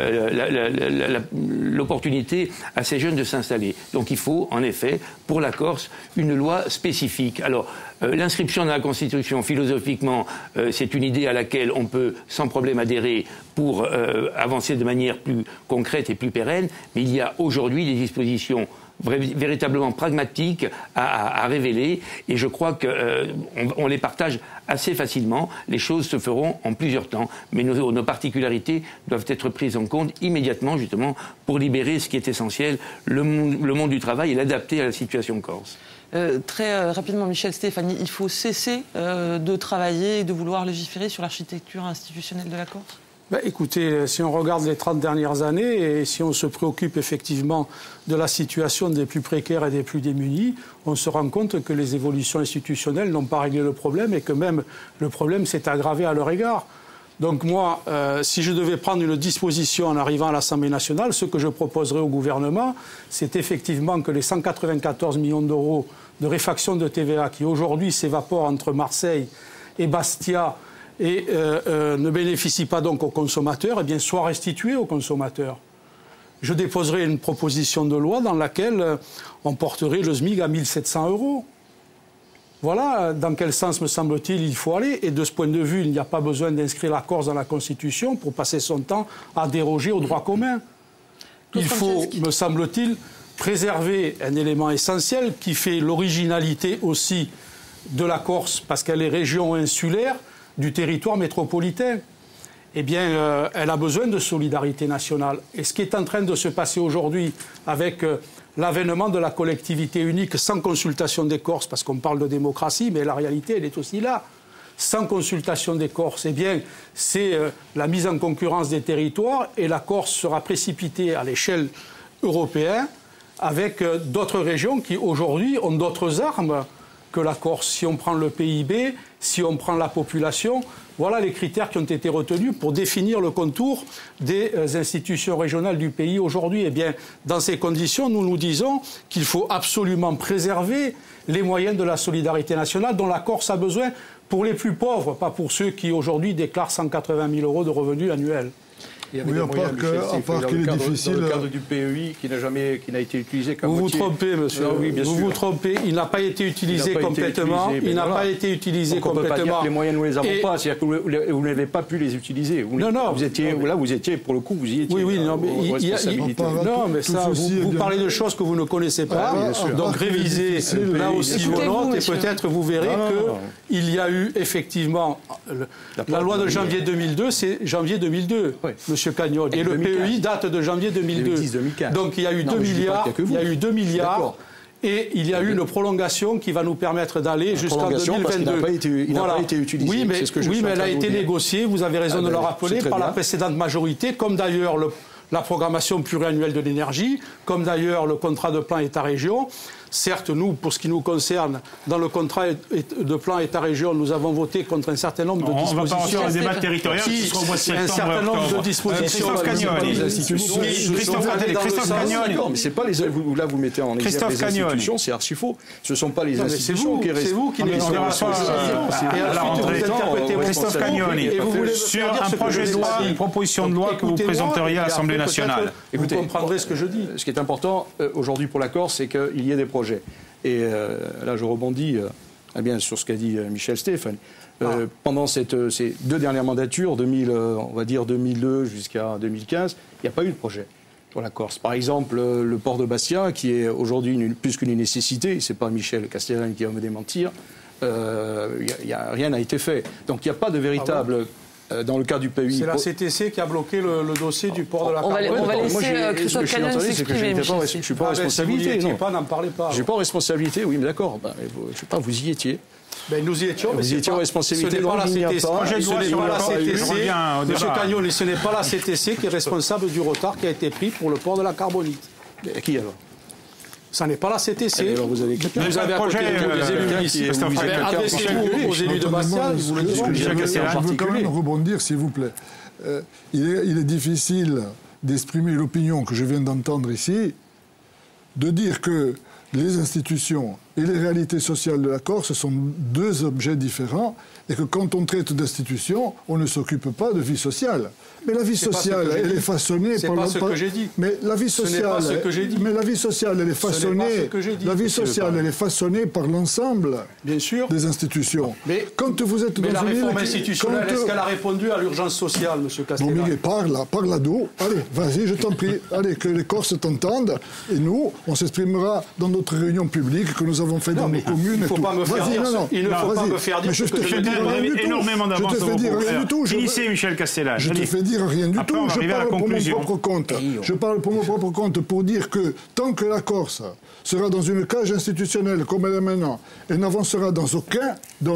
euh, l'opportunité à ces jeunes de s'installer. Donc il faut en effet, pour la Corse, une loi spécifique. Alors, Euh, l'inscription dans la Constitution, philosophiquement, euh, c'est une idée à laquelle on peut sans problème adhérer pour euh, avancer de manière plus concrète et plus pérenne, mais il y a aujourd'hui des dispositions véritablement pragmatiques à, à, à révéler, et je crois qu'on euh, on les partage assez facilement. Les choses se feront en plusieurs temps, mais nos, nos particularités doivent être prises en compte immédiatement, justement, pour libérer ce qui est essentiel, le monde, le monde du travail, et l'adapter à la situation corse. Euh, très euh, rapidement, Michel Stéphanie, il faut cesser euh, de travailler et de vouloir légiférer sur l'architecture institutionnelle de la Corse? Ben, écoutez, si on regarde les trente dernières années et si on se préoccupe effectivement de la situation des plus précaires et des plus démunis, on se rend compte que les évolutions institutionnelles n'ont pas réglé le problème et que même le problème s'est aggravé à leur égard. Donc moi, euh, si je devais prendre une disposition en arrivant à l'Assemblée nationale, ce que je proposerais au gouvernement, c'est effectivement que les cent quatre-vingt-quatorze millions d'euros de réfaction de T V A qui aujourd'hui s'évaporent entre Marseille et Bastia et euh, euh, ne bénéficient pas donc aux consommateurs, eh bien soient restitués aux consommateurs. Je déposerai une proposition de loi dans laquelle euh, on porterait le SMIC à mille sept cents euros. Voilà dans quel sens, me semble-t-il, il faut aller. Et de ce point de vue, il n'y a pas besoin d'inscrire la Corse dans la Constitution pour passer son temps à déroger au droit commun. Il faut, me semble-t-il, préserver un élément essentiel qui fait l'originalité aussi de la Corse, parce qu'elle est région insulaire du territoire métropolitain. Eh bien, euh, elle a besoin de solidarité nationale. Et ce qui est en train de se passer aujourd'hui avec euh, l'avènement de la collectivité unique sans consultation des Corses, parce qu'on parle de démocratie, mais la réalité, elle est aussi là. Sans consultation des Corses, eh bien, c'est euh, la mise en concurrence des territoires et la Corse sera précipitée à l'échelle européenne avec euh, d'autres régions qui, aujourd'hui, ont d'autres armes que la Corse. Si on prend le P I B, si on prend la population, voilà les critères qui ont été retenus pour définir le contour des euh, institutions régionales du pays aujourd'hui. Eh bien, dans ces conditions, nous nous disons qu'il faut absolument préserver les moyens de la solidarité nationale dont la Corse a besoin pour les plus pauvres, pas pour ceux qui aujourd'hui déclarent cent quatre-vingt mille euros de revenus annuels. Il y avait oui, des moyens, Michel Stéphane, dans, le cadre, difficile... dans le cadre du P E I qui n'a jamais qui n'a été utilisé qu'à Vous moitié. vous trompez, monsieur. Non, oui, bien vous sûr. vous trompez. Il n'a pas été utilisé il complètement. Été utilisé, il n'a voilà. pas été utilisé Donc complètement. On ne peut pas dire que les moyens, nous ne les avons Et... pas. C'est-à-dire que vous, vous n'avez pas pu les utiliser. Vous, non, non. Vous étiez, non, mais... Là, vous étiez, pour le coup, vous y étiez. Oui, oui, non, mais il, il, il, non, mais ça, vous, vous parlez de choses que vous ne connaissez pas. Ah, Donc, révisez là aussi vos notes et peut-être vous verrez qu'il y a eu effectivement la loi de janvier deux mille deux, c'est janvier deux mille deux, monsieur Cagnol. Et le P E I date de janvier deux mille deux. Donc il y a eu deux milliards, il y a eu deux milliards et il y a eu une prolongation qui va nous permettre d'aller jusqu'en deux mille vingt-deux. Il n'a pas été, il voilà. n'a pas été utilisé. Oui, mais, que oui, mais elle a été négociée, vous avez raison ah, de le rappeler, par bien. la précédente majorité, comme d'ailleurs le, la programmation pluriannuelle de l'énergie, comme d'ailleurs le contrat de plan État-région. Certes, nous, pour ce qui nous concerne, dans le contrat de plan État-région, nous avons voté contre un certain nombre de on dispositions. On va pas en faire un débat territorial, qui sera au mois de septembre. Un certain nombre de dispositions. Christophe Cagnol. Christophe Cagnol. Mais c'est pas les. Là, vous mettez en exergue les institutions, c'est archi faux. Ce ne sont pas les institutions qui restent. C'est vous qui les à la rentrée. Christophe Cagnoni, sur un projet de loi, une proposition de loi que vous présenteriez à l'Assemblée nationale. Vous comprendrez ce que je dis. Ce qui est important aujourd'hui pour la Corse, c'est qu'il y ait des projets. Et euh, là, je rebondis euh, eh bien, sur ce qu'a dit euh, Michel Stéphane. Euh, ah. Pendant cette, ces deux dernières mandatures, deux mille, euh, on va dire deux mille deux jusqu'à deux mille quinze, il n'y a pas eu de projet pour la Corse. Par exemple, euh, le port de Bastia, qui est aujourd'hui plus qu'une nécessité, ce n'est pas Michel Castellane qui va me démentir, euh, y a, rien n'a été fait. Donc il n'y a pas de véritable... Ah bon Dans le cas du P E I. C'est la C T C qui a bloqué le, le dossier du port de la Carbonite. On va, on va laisser euh, Christophe Cagnol s'exprimer. Je ne suis pas en responsabilité. Si vous n'y étiez pas, n'en parlez pas. Je ne suis pas en responsabilité, oui, mais d'accord. Ben, je ne sais pas, vous y étiez. Ben, nous y étions. Vous y étiez en responsabilité. Ce n'est pas la C T C. Ce n'est pas la C T C. Monsieur Cagnol, ce n'est pas la C T C qui est responsable du retard qui a été pris pour le port de la Carbonite. Qui alors? Ça n'est pas la C T C. Alors vous avez, vous avez à côté des élus d'ici. Adressez-vous aux élus de Bastia. Je veux quand même rebondir, s'il vous plaît. Euh, il, est, il est difficile d'exprimer l'opinion que je viens d'entendre ici, de dire que les institutions et les réalités sociales de la Corse sont deux objets différents et que quand on traite d'institutions, on ne s'occupe pas de vie sociale. Mais la vie sociale, elle est façonnée par... C'est pas ce que j'ai dit. Mais la vie sociale... Ce n'est pas ce que j'ai dit. Mais la vie sociale, elle est façonnée... La vie sociale, elle est façonnée par l'ensemble des institutions. Mais quand vous êtes mais dans la une réforme institutionnelle, est-ce qu'elle a répondu à l'urgence sociale, M. Castellane? Bon, Miguel, parle, parle à dos. Allez, vas-y, je t'en prie. Allez, que les Corses t'entendent. Et nous, on s'exprimera dans notre réunion publique que nous avons fait dans nos communes. Il ne faut pas me faire dire... Il ne faut pas me faire dire... Je te fais dire rien du tout. Énormément d'avance. Je te fais dire rien du tout. Finissez, Michel Castellane. Je te fais dire rien du tout. Je parle pour mon propre compte. Je parle pour mon propre compte pour dire que tant que la Corse sera dans une cage institutionnelle comme elle est maintenant, elle n'avancera dans aucun domaine.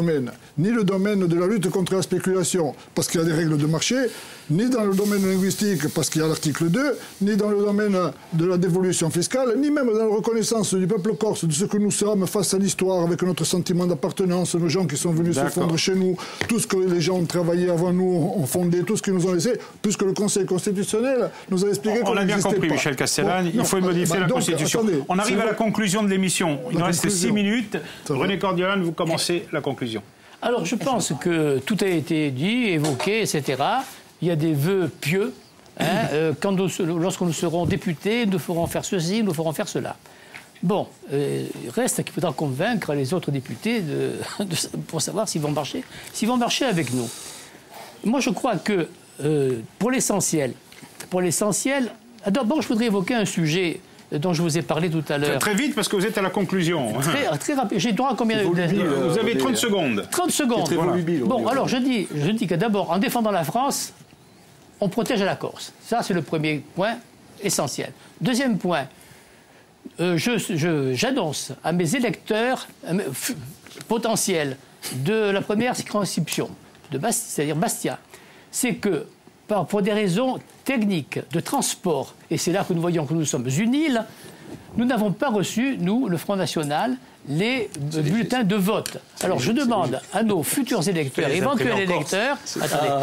ni le domaine de la lutte contre la spéculation, parce qu'il y a des règles de marché, ni dans le domaine linguistique, parce qu'il y a l'article deux, ni dans le domaine de la dévolution fiscale, ni même dans la reconnaissance du peuple corse, de ce que nous sommes face à l'histoire, avec notre sentiment d'appartenance, nos gens qui sont venus se fondre chez nous, tout ce que les gens ont travaillé avant nous, ont fondé, tout ce qu'ils nous ont laissé, puisque le Conseil constitutionnel nous a expliqué qu'on On a bien compris, pas. Michel Castellane, Bon, il faut non, modifier bah, la donc, Constitution. attendez, on arrive à la conclusion de l'émission. Il nous reste six minutes. René Cordiolane, vous commencez la conclusion. Alors, je pense que tout a été dit, évoqué, et cetera. Il y a des vœux pieux. Hein, euh, quand nous, lorsque nous serons députés, nous ferons faire ceci, nous ferons faire cela. Bon, euh, il reste qu'il faudra convaincre les autres députés de, de, pour savoir s'ils vont marcher, s'ils vont marcher avec nous. Moi, je crois que euh, pour l'essentiel, pour l'essentiel, d'abord, je voudrais évoquer un sujet dont je vous ai parlé tout à l'heure. Très vite, parce que vous êtes à la conclusion. Très, très rapide. J'ai droit à combien de... Vous avez trente secondes. trente secondes. Voilà. Bon, alors, je dis, je dis que d'abord, en défendant la France, on protège la Corse. Ça, c'est le premier point essentiel. Deuxième point, euh, je, je, j'annonce à mes électeurs euh, potentiels de la première circonscription, de Bastia, c'est-à-dire Bastia, c'est que pour des raisons techniques, de transport, et c'est là que nous voyons que nous sommes une île, nous n'avons pas reçu, nous, le Front National, les bulletins de vote. Alors je demande à nos futurs électeurs, éventuels électeurs, attendez,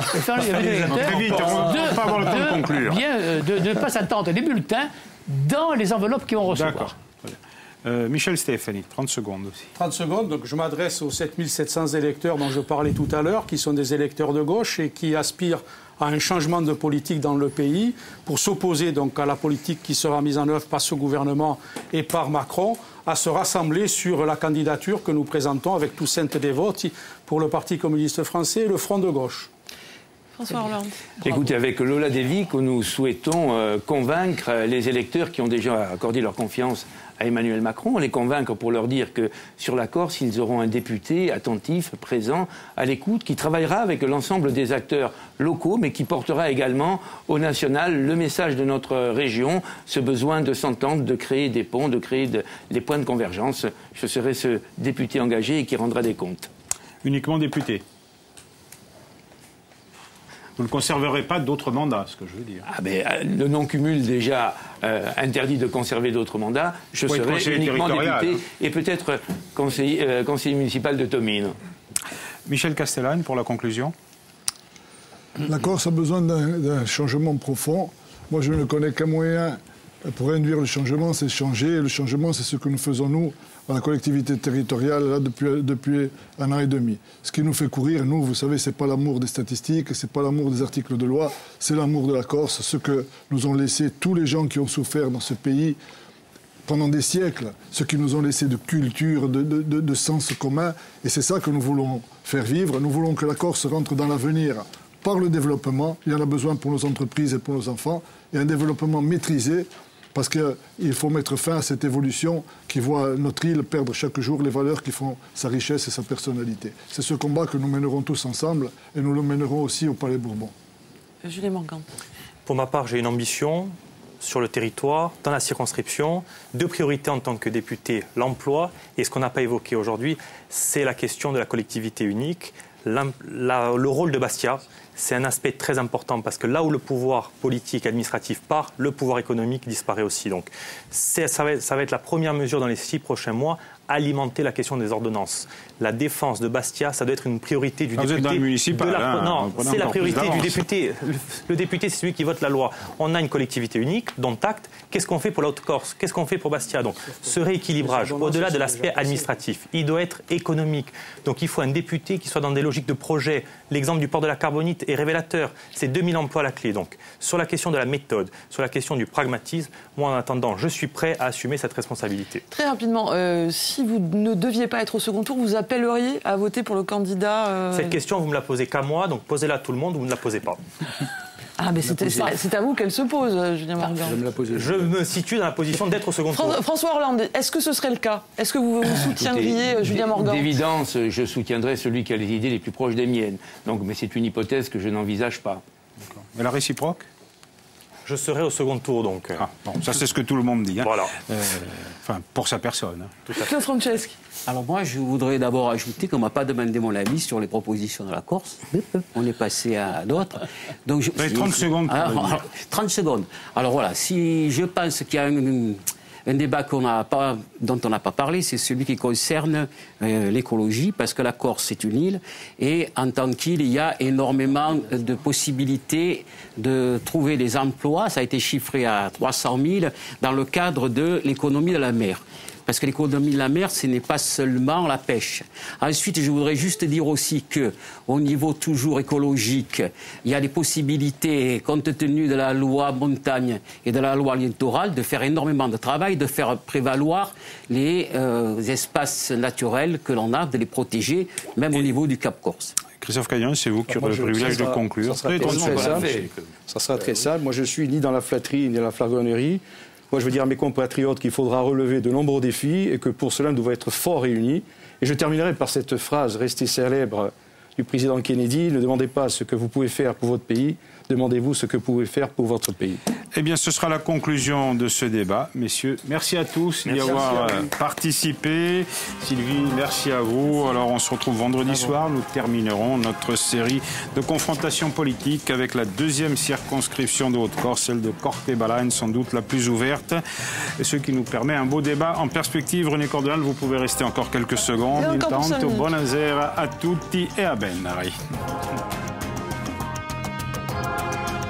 de ne pas s'attendre les bulletins dans les enveloppes qu'ils vont recevoir. D'accord. Euh, Michel Stéphanie, trente secondes aussi. trente secondes, donc je m'adresse aux sept mille sept cents électeurs dont je parlais tout à l'heure, qui sont des électeurs de gauche et qui aspirent à un changement de politique dans le pays pour s'opposer donc à la politique qui sera mise en œuvre par ce gouvernement et par Macron, à se rassembler sur la candidature que nous présentons avec Toussaint Desvôtres pour le Parti communiste français et le Front de gauche. François Hollande. Écoutez, avec Lola Devic, nous souhaitons euh, convaincre les électeurs qui ont déjà accordé leur confiance à Emmanuel Macron, les convaincre pour leur dire que sur la Corse, ils auront un député attentif, présent, à l'écoute, qui travaillera avec l'ensemble des acteurs locaux, mais qui portera également au national le message de notre région, ce besoin de s'entendre, de créer des ponts, de créer de, des points de convergence. Je serai ce député engagé et qui rendra des comptes. Uniquement député. Vous ne conserverez pas d'autres mandats, ce que je veux dire. Ah ben, le non-cumul déjà euh, interdit de conserver d'autres mandats. Je oui, serai uniquement député et peut-être conseiller, euh, conseiller municipal de Tomine. Michel Castellane, pour la conclusion. La Corse a besoin d'un changement profond. Moi, je ne connais qu'un moyen pour induire le changement, c'est changer. Et le changement, c'est ce que nous faisons, nous, à la collectivité territoriale, là, depuis, depuis un an et demi. Ce qui nous fait courir, nous, vous savez, ce n'est pas l'amour des statistiques, ce n'est pas l'amour des articles de loi, c'est l'amour de la Corse, ce que nous ont laissé tous les gens qui ont souffert dans ce pays pendant des siècles, ce qui nous ont laissé de culture, de, de, de, de sens commun. Et c'est ça que nous voulons faire vivre. Nous voulons que la Corse rentre dans l'avenir par le développement. Il y en a besoin pour nos entreprises et pour nos enfants. Et un développement maîtrisé, parce qu'il faut mettre fin à cette évolution qui voit notre île perdre chaque jour les valeurs qui font sa richesse et sa personnalité. C'est ce combat que nous mènerons tous ensemble et nous le mènerons aussi au Palais Bourbon. Julie Morgan. Pour ma part, j'ai une ambition sur le territoire, dans la circonscription. Deux priorités en tant que député, l'emploi. Et ce qu'on n'a pas évoqué aujourd'hui, c'est la question de la collectivité unique. La, la, le rôle de Bastia, c'est un aspect très important parce que là où le pouvoir politique et administratif part, le pouvoir économique disparaît aussi. Donc ça va, ça va être la première mesure dans les six prochains mois, alimenter la question des ordonnances. La défense de Bastia, ça doit être une priorité du ah, député. Vous êtes dans le municipal, de la, hein, non, c'est la priorité du député. Le, le député, c'est celui qui vote la loi. On a une collectivité unique, dont acte. Qu'est-ce qu'on fait pour la Haute-Corse? Qu'est-ce qu'on fait pour Bastia? Donc, ce rééquilibrage, au-delà de l'aspect administratif, il doit être économique. Donc, il faut un député qui soit dans des logiques de projet. L'exemple du port de la Carbonite est révélateur. C'est deux mille emplois à la clé. Donc, sur la question de la méthode, sur la question du pragmatisme, moi, en attendant, je suis prêt à assumer cette responsabilité. Très rapidement, euh, si vous ne deviez pas être au second tour, vous appelleriez à voter pour le candidat euh... Cette question, vous ne me la posez qu'à moi, donc posez-la à tout le monde ou vous ne la posez pas. Ah, mais c'est à vous qu'elle se pose, Julien Morgan. Je, me la pose, je me situe dans la position d'être au second tour. François Hollande, est-ce que ce serait le cas? Est-ce que vous, vous soutiendriez Écoutez, Julien Morgan? D'évidence, je soutiendrai celui qui a les idées les plus proches des miennes. Donc, mais c'est une hypothèse que je n'envisage pas. Mais la réciproque? Je serai au second tour, donc. Ah, bon, ça, c'est ce que tout le monde dit. Hein. Voilà. Euh, enfin, pour sa personne. Hein. Tout à fait. Klaus Franceschi. Alors moi, je voudrais d'abord ajouter qu'on ne m'a pas demandé mon avis sur les propositions de la Corse. On est passé à d'autres. Donc, je, Vous avez trente secondes. Pour alors, alors, trente secondes. Alors voilà, si je pense qu'il y a un, un débat qu'on a pas, dont on n'a pas parlé, c'est celui qui concerne euh, l'écologie, parce que la Corse, c'est une île, et en tant qu'île, il y a énormément de possibilités de trouver des emplois. Ça a été chiffré à trois cent mille dans le cadre de l'économie de la mer. Parce que l'économie de la mer, ce n'est pas seulement la pêche. Ensuite, je voudrais juste dire aussi que, au niveau toujours écologique, il y a des possibilités, compte tenu de la loi montagne et de la loi littorale, de faire énormément de travail, de faire prévaloir les euh, espaces naturels que l'on a, de les protéger, même au niveau du Cap Corse. Christophe Cagnon, c'est vous qui aurez le privilège de conclure. Ça sera, très simple. ça sera très simple. Moi, je suis ni dans la flatterie ni dans la flagornerie. Moi, je veux dire à mes compatriotes qu'il faudra relever de nombreux défis et que pour cela, nous devons être forts et unis. Et je terminerai par cette phrase restée célèbre du président Kennedy. Ne demandez pas ce que vous pouvez faire pour votre pays, demandez-vous ce que vous pouvez faire pour votre pays. Eh bien, ce sera la conclusion de ce débat. Messieurs, merci à tous d'y avoir participé. Sylvie, merci à vous. Alors, on se retrouve vendredi soir. Nous terminerons notre série de confrontations politiques avec la deuxième circonscription de Haute-Corse, celle de Corte-Balagne, sans doute la plus ouverte, et ce qui nous permet un beau débat en perspective. René Cordial, vous pouvez rester encore quelques secondes. Intanto, buonasera a tutti e a bene.